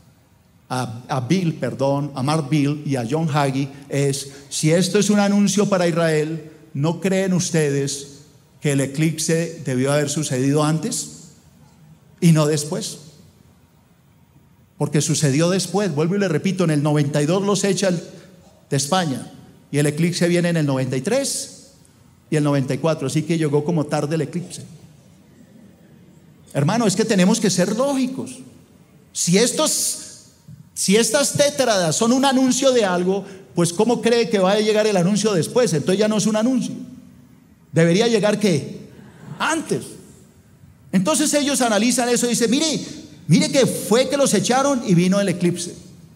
Bill y a John Hagee, es: si esto es un anuncio para Israel, ¿no creen ustedes que el eclipse debió haber sucedido antes y no después? Porque sucedió después. Vuelvo y le repito, en el 92 los echan de España y el eclipse viene en el 93 y el 94, así que llegó como tarde el eclipse. Hermano, es que tenemos que ser lógicos. Si estas tétradas son un anuncio de algo, pues ¿cómo cree que va a llegar el anuncio después? Entonces ya no es un anuncio. Debería llegar ¿qué? Antes. Entonces ellos analizan eso y dicen, mire que fue que los echaron y vino el eclipse.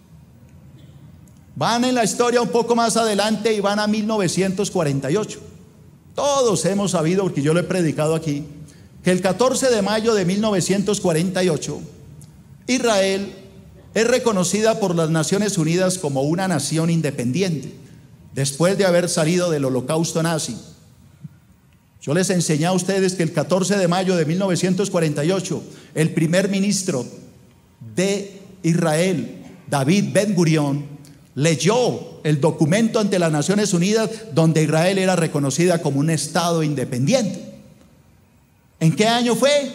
Van en la historia un poco más adelante y van a 1948. Todos hemos sabido, porque yo lo he predicado aquí, que el 14 de mayo de 1948 Israel es reconocida por las Naciones Unidas como una nación independiente, después de haber salido del holocausto nazi. Yo les enseñé a ustedes que el 14 de mayo de 1948, el primer ministro de Israel, David Ben Gurión, leyó el documento ante las Naciones Unidas donde Israel era reconocida como un estado independiente. ¿En qué año fue?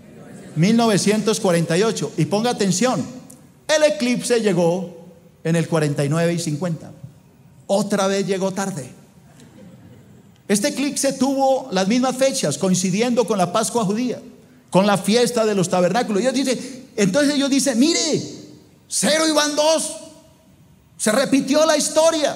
1948. Y ponga atención, el eclipse llegó en el 49 y 50. Otra vez llegó tarde. Este eclipse tuvo las mismas fechas, coincidiendo con la Pascua judía, con la fiesta de los tabernáculos. Entonces ellos dicen, mire, 0 y van 2. Se repitió la historia.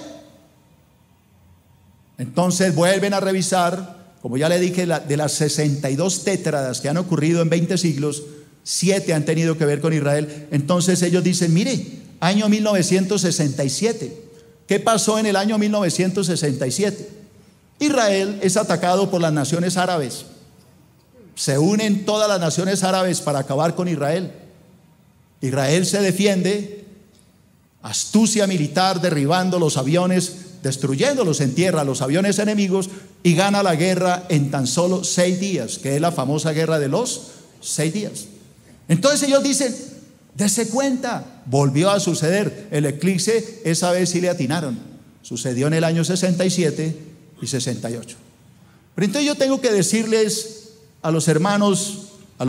Entonces vuelven a revisar, como ya le dije, de las 62 tétradas que han ocurrido en 20 siglos, 7 han tenido que ver con Israel. Entonces ellos dicen, mire, año 1967. ¿Qué pasó en el año 1967? Israel es atacado por las naciones árabes. Se unen todas las naciones árabes para acabar con Israel. Israel se defiende, astucia militar, derribando los aviones, destruyéndolos en tierra, los aviones enemigos, y gana la guerra en tan solo 6 días, que es la famosa guerra de los 6 días. Entonces ellos dicen, dese cuenta, volvió a suceder el eclipse. Esa vez sí le atinaron, sucedió en el año 67 y 68. Pero entonces yo tengo que decirles a los hermanos,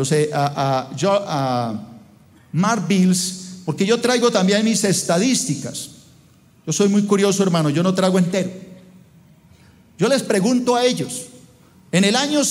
a Mark Bills, porque yo traigo también mis estadísticas. Yo soy muy curioso, hermano, yo no traigo entero. Yo les pregunto a ellos, en el año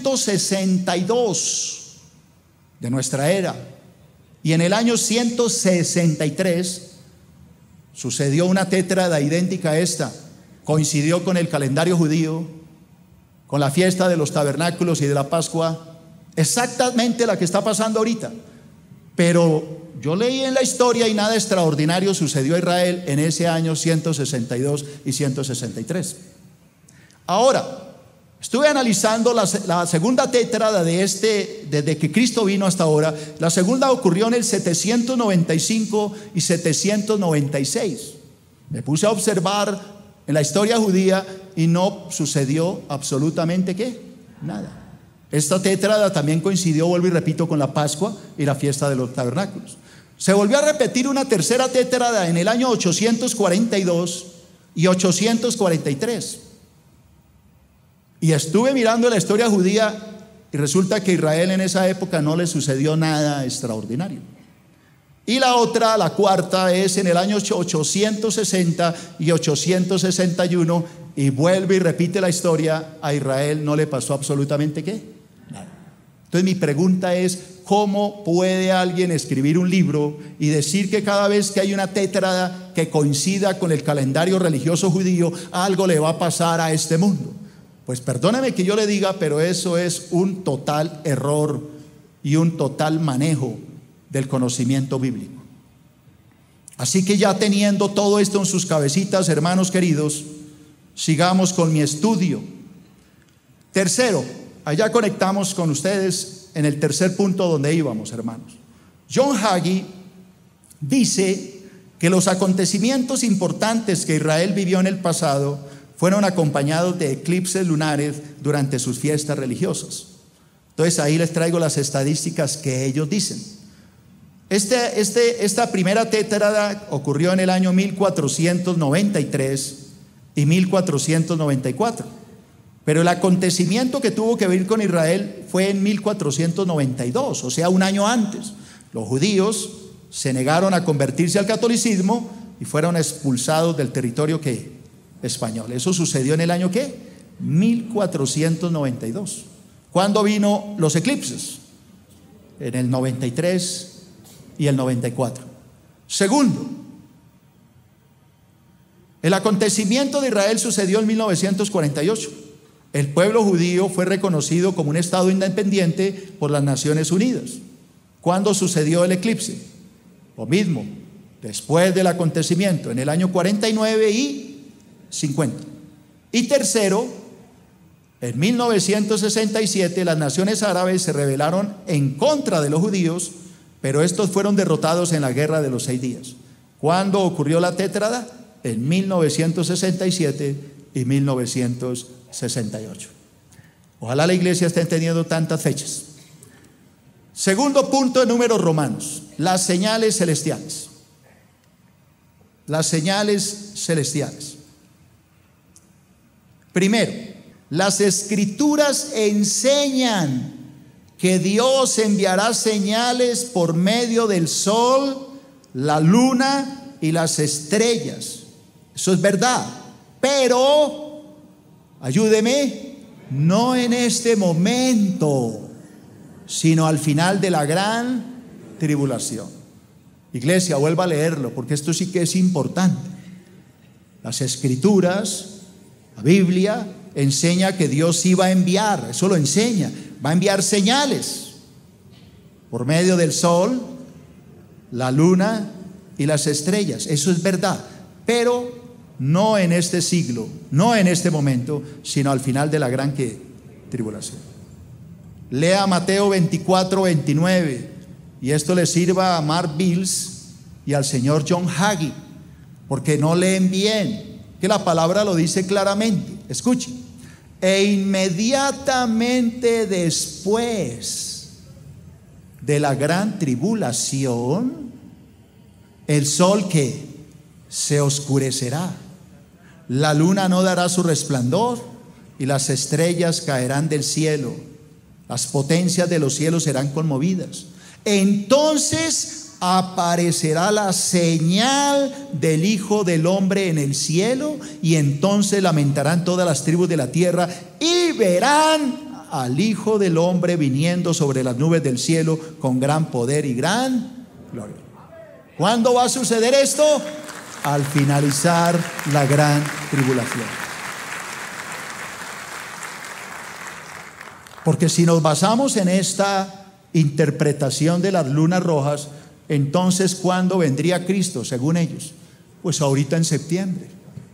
162 de nuestra era y en el año 163 sucedió una tétrada idéntica a esta, coincidió con el calendario judío, con la fiesta de los tabernáculos y de la Pascua, exactamente la que está pasando ahorita. Pero yo leí en la historia y nada extraordinario sucedió a Israel en ese año 162 y 163. Ahora, estuve analizando la segunda tétrada desde que Cristo vino hasta ahora. La segunda ocurrió en el 795 y 796. Me puse a observar en la historia judía y no sucedió absolutamente ¿qué? Nada. Esta tétrada también coincidió, vuelvo y repito, con la Pascua y la fiesta de los tabernáculos. Se volvió a repetir una tercera tétrada en el año 842 y 843. Y estuve mirando la historia judía y resulta que a Israel en esa época no le sucedió nada extraordinario. Y la otra, la cuarta, es en el año 860 y 861, y vuelve y repite la historia. A Israel no le pasó absolutamente ¿qué? Nada. Entonces mi pregunta es, ¿cómo puede alguien escribir un libro y decir que cada vez que hay una tétrada que coincida con el calendario religioso judío, algo le va a pasar a este mundo? Pues perdóneme que yo le diga, pero eso es un total error y un total manejo del conocimiento bíblico. Así que ya teniendo todo esto en sus cabecitas, hermanos queridos, sigamos con mi estudio. Tercero, allá conectamos con ustedes en el tercer punto donde íbamos, hermanos. John Hagee dice que los acontecimientos importantes que Israel vivió en el pasado fueron acompañados de eclipses lunares durante sus fiestas religiosas. Entonces ahí les traigo las estadísticas que ellos dicen. Esta primera tétrada ocurrió en el año 1493 y 1494, pero el acontecimiento que tuvo que ver con Israel fue en 1492, o sea, un año antes. Los judíos se negaron a convertirse al catolicismo y fueron expulsados del territorio español. Eso sucedió en el año 1492. ¿Cuándo vino los eclipses? En el 93 y el 94. Segundo, el acontecimiento de Israel sucedió en 1948. El pueblo judío fue reconocido como un estado independiente por las Naciones Unidas. ¿Cuándo sucedió el eclipse? Lo mismo, después del acontecimiento, en el año 49 y 50. Y tercero, en 1967 las naciones árabes se rebelaron en contra de los judíos, pero estos fueron derrotados en la guerra de los 6 días. ¿Cuándo ocurrió la tétrada? En 1967 y 1968. Ojalá la iglesia esté entendiendo tantas fechas. Segundo punto de números romanos, las señales celestiales. Las señales celestiales. Primero, las escrituras enseñan que Dios enviará señales por medio del sol, la luna y las estrellas. Eso es verdad, pero, ayúdeme, no en este momento, sino al final de la gran tribulación. Iglesia, vuelva a leerlo, porque esto sí que es importante. Las escrituras, la Biblia, enseña que Dios iba a enviar, eso lo enseña, va a enviar señales. por medio del sol, la luna y las estrellas. Eso es verdad, pero no en este siglo, no en este momento, sino al final de la gran tribulación. Lea Mateo 24, 29, y esto le sirva a Mark Bills y al señor John Hagee, porque no leen bien, que la palabra lo dice claramente. Escuche: e inmediatamente después de la gran tribulación, el sol que se oscurecerá, la luna no dará su resplandor y las estrellas caerán del cielo, las potencias de los cielos serán conmovidas. Entonces aparecerá la señal del Hijo del Hombre en el cielo, y entonces lamentarán todas las tribus de la tierra y verán al Hijo del Hombre viniendo sobre las nubes del cielo con gran poder y gran gloria. ¿Cuándo va a suceder esto? Al finalizar la gran tribulación. Porque si nos basamos en esta interpretación de las lunas rojas, entonces ¿cuándo vendría Cristo según ellos? Pues ahorita en septiembre,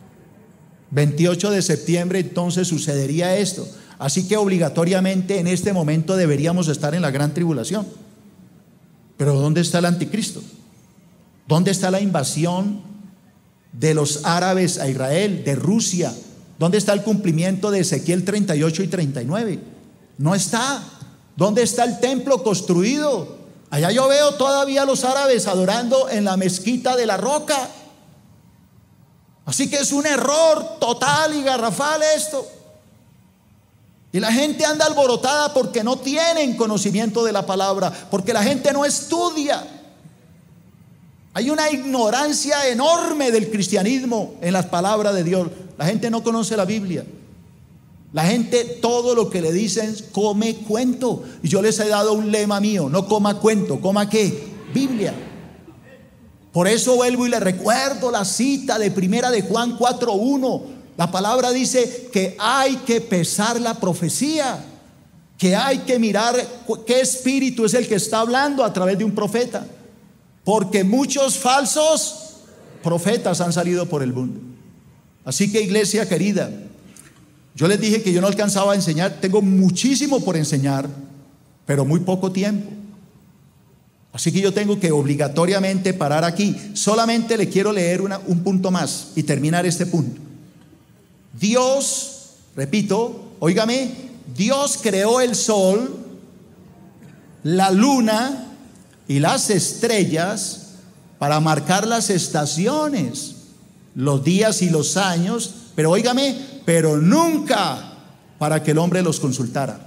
28 de septiembre, entonces sucedería esto. Así que obligatoriamente en este momento deberíamos estar en la gran tribulación. Pero ¿dónde está el anticristo? ¿Dónde está la invasión de los árabes a Israel, de Rusia? ¿Dónde está el cumplimiento de Ezequiel 38 y 39? No está. ¿Dónde está el templo construido? Allá yo veo todavía a los árabes adorando en la mezquita de la Roca. Así que es un error total y garrafal esto. Y la gente anda alborotada porque no tienen conocimiento de la palabra, porque la gente no estudia. Hay una ignorancia enorme del cristianismo en las palabras de Dios. La gente no conoce la Biblia. La gente, todo lo que le dicen, come cuento. Y yo les he dado un lema mío: no coma cuento, coma ¿qué? Biblia. Por eso vuelvo y le recuerdo la cita de Primera de Juan 4:1. La palabra dice que hay que pesar la profecía, que hay que mirar qué espíritu es el que está hablando a través de un profeta, porque muchos falsos profetas han salido por el mundo. Así que, iglesia querida, yo les dije que yo no alcanzaba a enseñar. Tengo muchísimo por enseñar, pero muy poco tiempo. Así que yo tengo que obligatoriamente parar aquí. Solamente le quiero leer un punto más y terminar este punto. Dios, repito, óigame, Dios creó el sol, la luna y las estrellas para marcar las estaciones, los días y los años, pero óigame, pero nunca para que el hombre los consultara.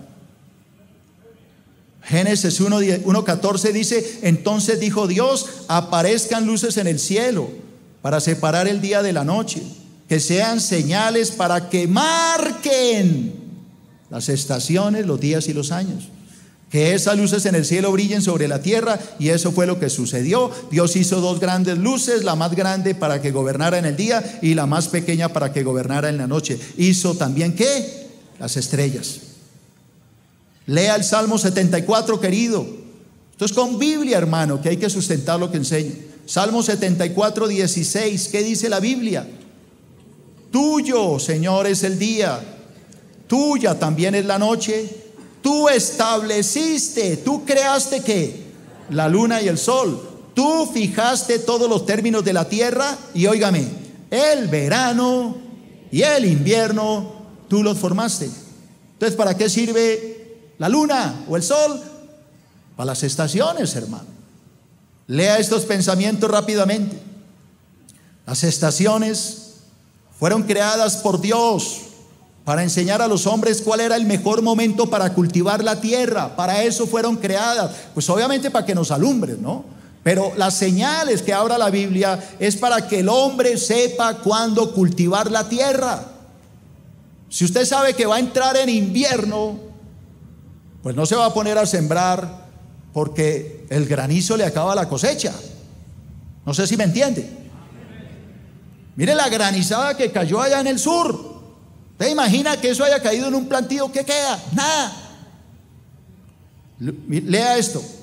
Génesis 1:14 dice: entonces dijo Dios, aparezcan luces en el cielo para separar el día de la noche, que sean señales para que marquen las estaciones, los días y los años, que esas luces en el cielo brillen sobre la tierra. Y eso fue lo que sucedió. Dios hizo dos grandes luces, la más grande para que gobernara en el día y la más pequeña para que gobernara en la noche. Hizo también ¿qué? Las estrellas. Lea el Salmo 74, querido. Esto es con Biblia, hermano, que hay que sustentar lo que enseña. Salmo 74, 16. ¿Qué dice la Biblia? Tuyo, Señor, es el día, tuya también es la noche. Tú estableciste, tú creaste ¿qué? La luna y el sol. Tú fijaste todos los términos de la tierra. Y óigame, el verano y el invierno tú los formaste. Entonces, ¿para qué sirve la luna o el sol? Para las estaciones, hermano. Lea estos pensamientos rápidamente. Las estaciones fueron creadas por Dios para enseñar a los hombres cuál era el mejor momento para cultivar la tierra. Para eso fueron creadas. Pues obviamente para que nos alumbren, ¿no? Pero las señales que habla la Biblia es para que el hombre sepa cuándo cultivar la tierra. Si usted sabe que va a entrar en invierno, pues no se va a poner a sembrar, porque el granizo le acaba la cosecha. No sé si me entiende. Mire la granizada que cayó allá en el sur. ¿Usted imagina que eso haya caído en un plantío? ¿Qué queda? Nada. Lea esto.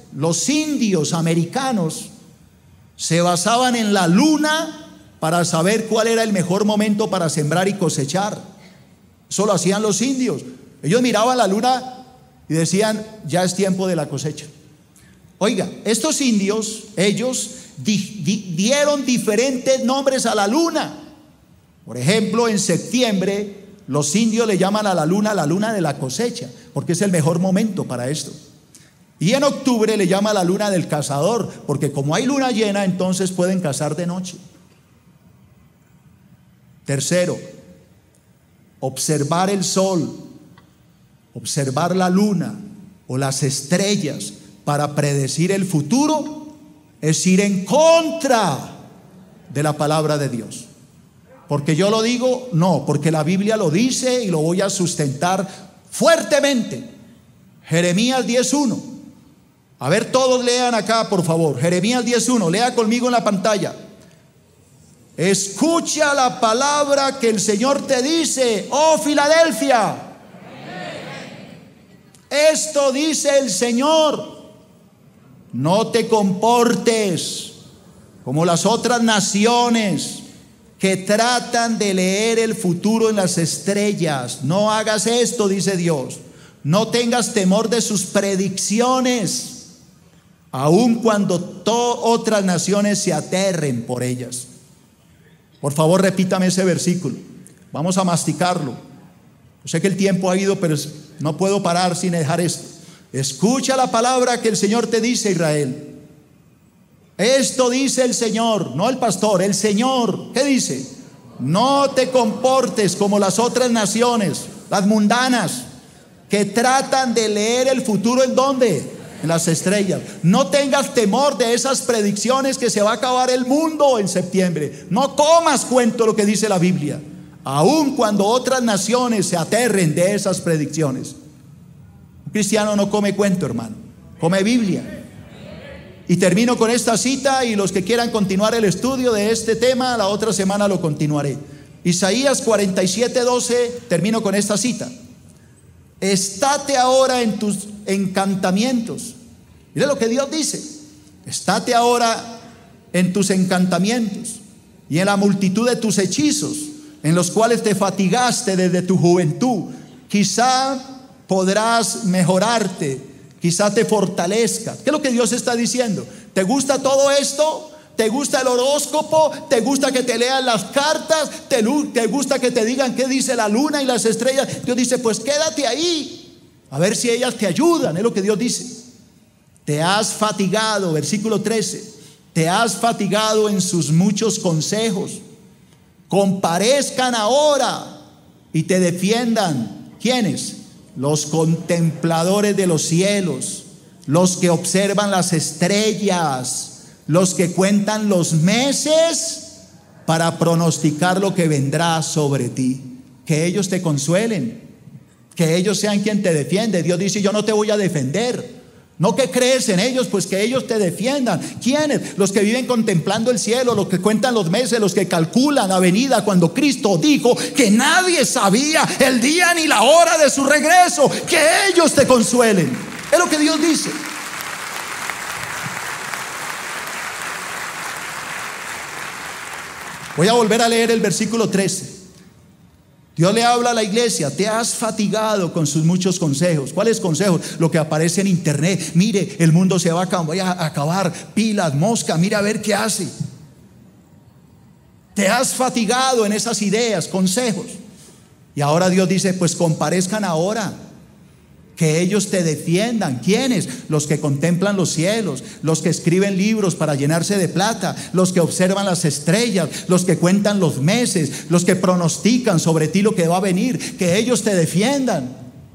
los indios americanos se basaban en la luna para saber cuál era el mejor momento para sembrar y cosechar. Eso lo hacían los indios. Ellos miraban la luna y decían, ya es tiempo de la cosecha. Oiga, estos indios, ellos dieron diferentes nombres a la luna. Por ejemplo, en septiembre los indios le llaman a la luna de la cosecha, porque es el mejor momento para esto. Y en octubre le llama la luna del cazador, porque como hay luna llena, entonces pueden cazar de noche. Tercero, observar el sol, observar la luna o las estrellas para predecir el futuro es ir en contra de la palabra de Dios. Porque yo lo digo, no, porque la Biblia lo dice y lo voy a sustentar fuertemente. Jeremías 10:1. A ver, todos lean acá, por favor. Jeremías 10:1, lea conmigo en la pantalla. Escucha la palabra que el Señor te dice, oh Filadelfia. Esto dice el Señor: no te comportes como las otras naciones que tratan de leer el futuro en las estrellas. No hagas esto, dice Dios. No tengas temor de sus predicciones, aun cuando otras naciones se aterren por ellas. Por favor, repítame ese versículo. Vamos a masticarlo. Yo sé que el tiempo ha ido, pero no puedo parar sin dejar esto. Escucha la palabra que el Señor te dice, Israel. Esto dice el Señor, no el pastor, el Señor. ¿Qué dice? No te comportes como las otras naciones, las mundanas, que tratan de leer el futuro ¿en dónde? En las estrellas. No tengas temor de esas predicciones que se va a acabar el mundo en septiembre. No comas cuento lo que dice la Biblia, aun cuando otras naciones se aterren de esas predicciones. Un cristiano no come cuento, hermano, come Biblia. Y termino con esta cita, y los que quieran continuar el estudio de este tema, la otra semana lo continuaré. Isaías 47:12, termino con esta cita. Estate ahora en tus encantamientos. Mire lo que Dios dice. Estate ahora en tus encantamientos y en la multitud de tus hechizos, en los cuales te fatigaste desde tu juventud. Quizá podrás mejorarte, quizá te fortalezca. ¿Qué es lo que Dios está diciendo? ¿Te gusta todo esto? ¿Te gusta el horóscopo? ¿Te gusta que te lean las cartas? ¿Te gusta que te digan qué dice la luna y las estrellas? Dios dice, pues quédate ahí, a ver si ellas te ayudan. Es lo que Dios dice. Te has fatigado, versículo 13. Te has fatigado en sus muchos consejos. Comparezcan ahora y te defiendan. ¿Quiénes? Los contempladores de los cielos, los que observan las estrellas, los que cuentan los meses para pronosticar lo que vendrá sobre ti. Que ellos te consuelen, que ellos sean quien te defiende. Dios dice, yo no te voy a defender. No que crees en ellos, pues que ellos te defiendan. ¿Quiénes? Los que viven contemplando el cielo, los que cuentan los meses, los que calculan la venida, cuando Cristo dijo que nadie sabía el día ni la hora de su regreso. Que ellos te consuelen. Es lo que Dios dice. Voy a volver a leer el versículo 13. Dios le habla a la iglesia. Te has fatigado con sus muchos consejos. ¿Cuáles consejos? Lo que aparece en internet. Mire, el mundo se va a acabar. Pilas, mosca, mira a ver qué hace. Te has fatigado en esas ideas, consejos. Y ahora Dios dice, pues comparezcan ahora, que ellos te defiendan. ¿Quiénes? Los que contemplan los cielos, los que escriben libros para llenarse de plata, los que observan las estrellas, los que cuentan los meses, los que pronostican sobre ti lo que va a venir. Que ellos te defiendan.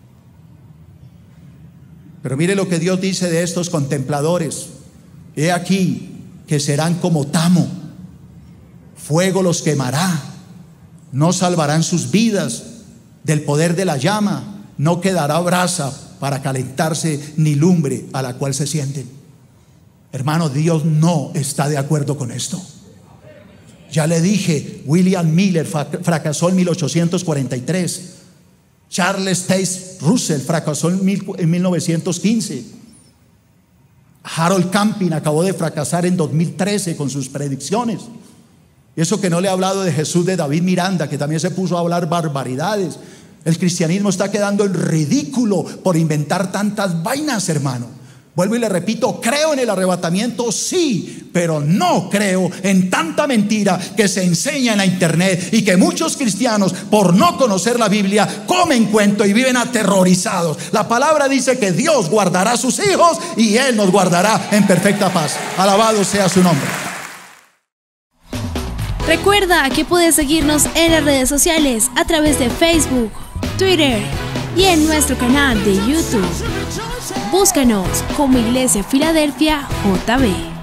Pero mire lo que Dios dice de estos contempladores. He aquí que serán como tamo, fuego los quemará, no salvarán sus vidas del poder de la llama. No quedará brasa para calentarse, ni lumbre a la cual se sienten. Hermano, Dios no está de acuerdo con esto. Ya le dije, William Miller fracasó en 1843. Charles Taze Russell fracasó en 1915. Harold Camping acabó de fracasar en 2013 con sus predicciones. Y eso que no le he hablado de Jesús de David Miranda, que también se puso a hablar barbaridades. El cristianismo está quedando en ridículo por inventar tantas vainas, hermano. Vuelvo y le repito, creo en el arrebatamiento, sí, pero no creo en tanta mentira que se enseña en la internet y que muchos cristianos, por no conocer la Biblia, comen cuento y viven aterrorizados. La palabra dice que Dios guardará a sus hijos y Él nos guardará en perfecta paz. Alabado sea su nombre. Recuerda que puedes seguirnos en las redes sociales a través de Facebook, Twitter y en nuestro canal de YouTube. Búscanos como Iglesia Filadelfia JB.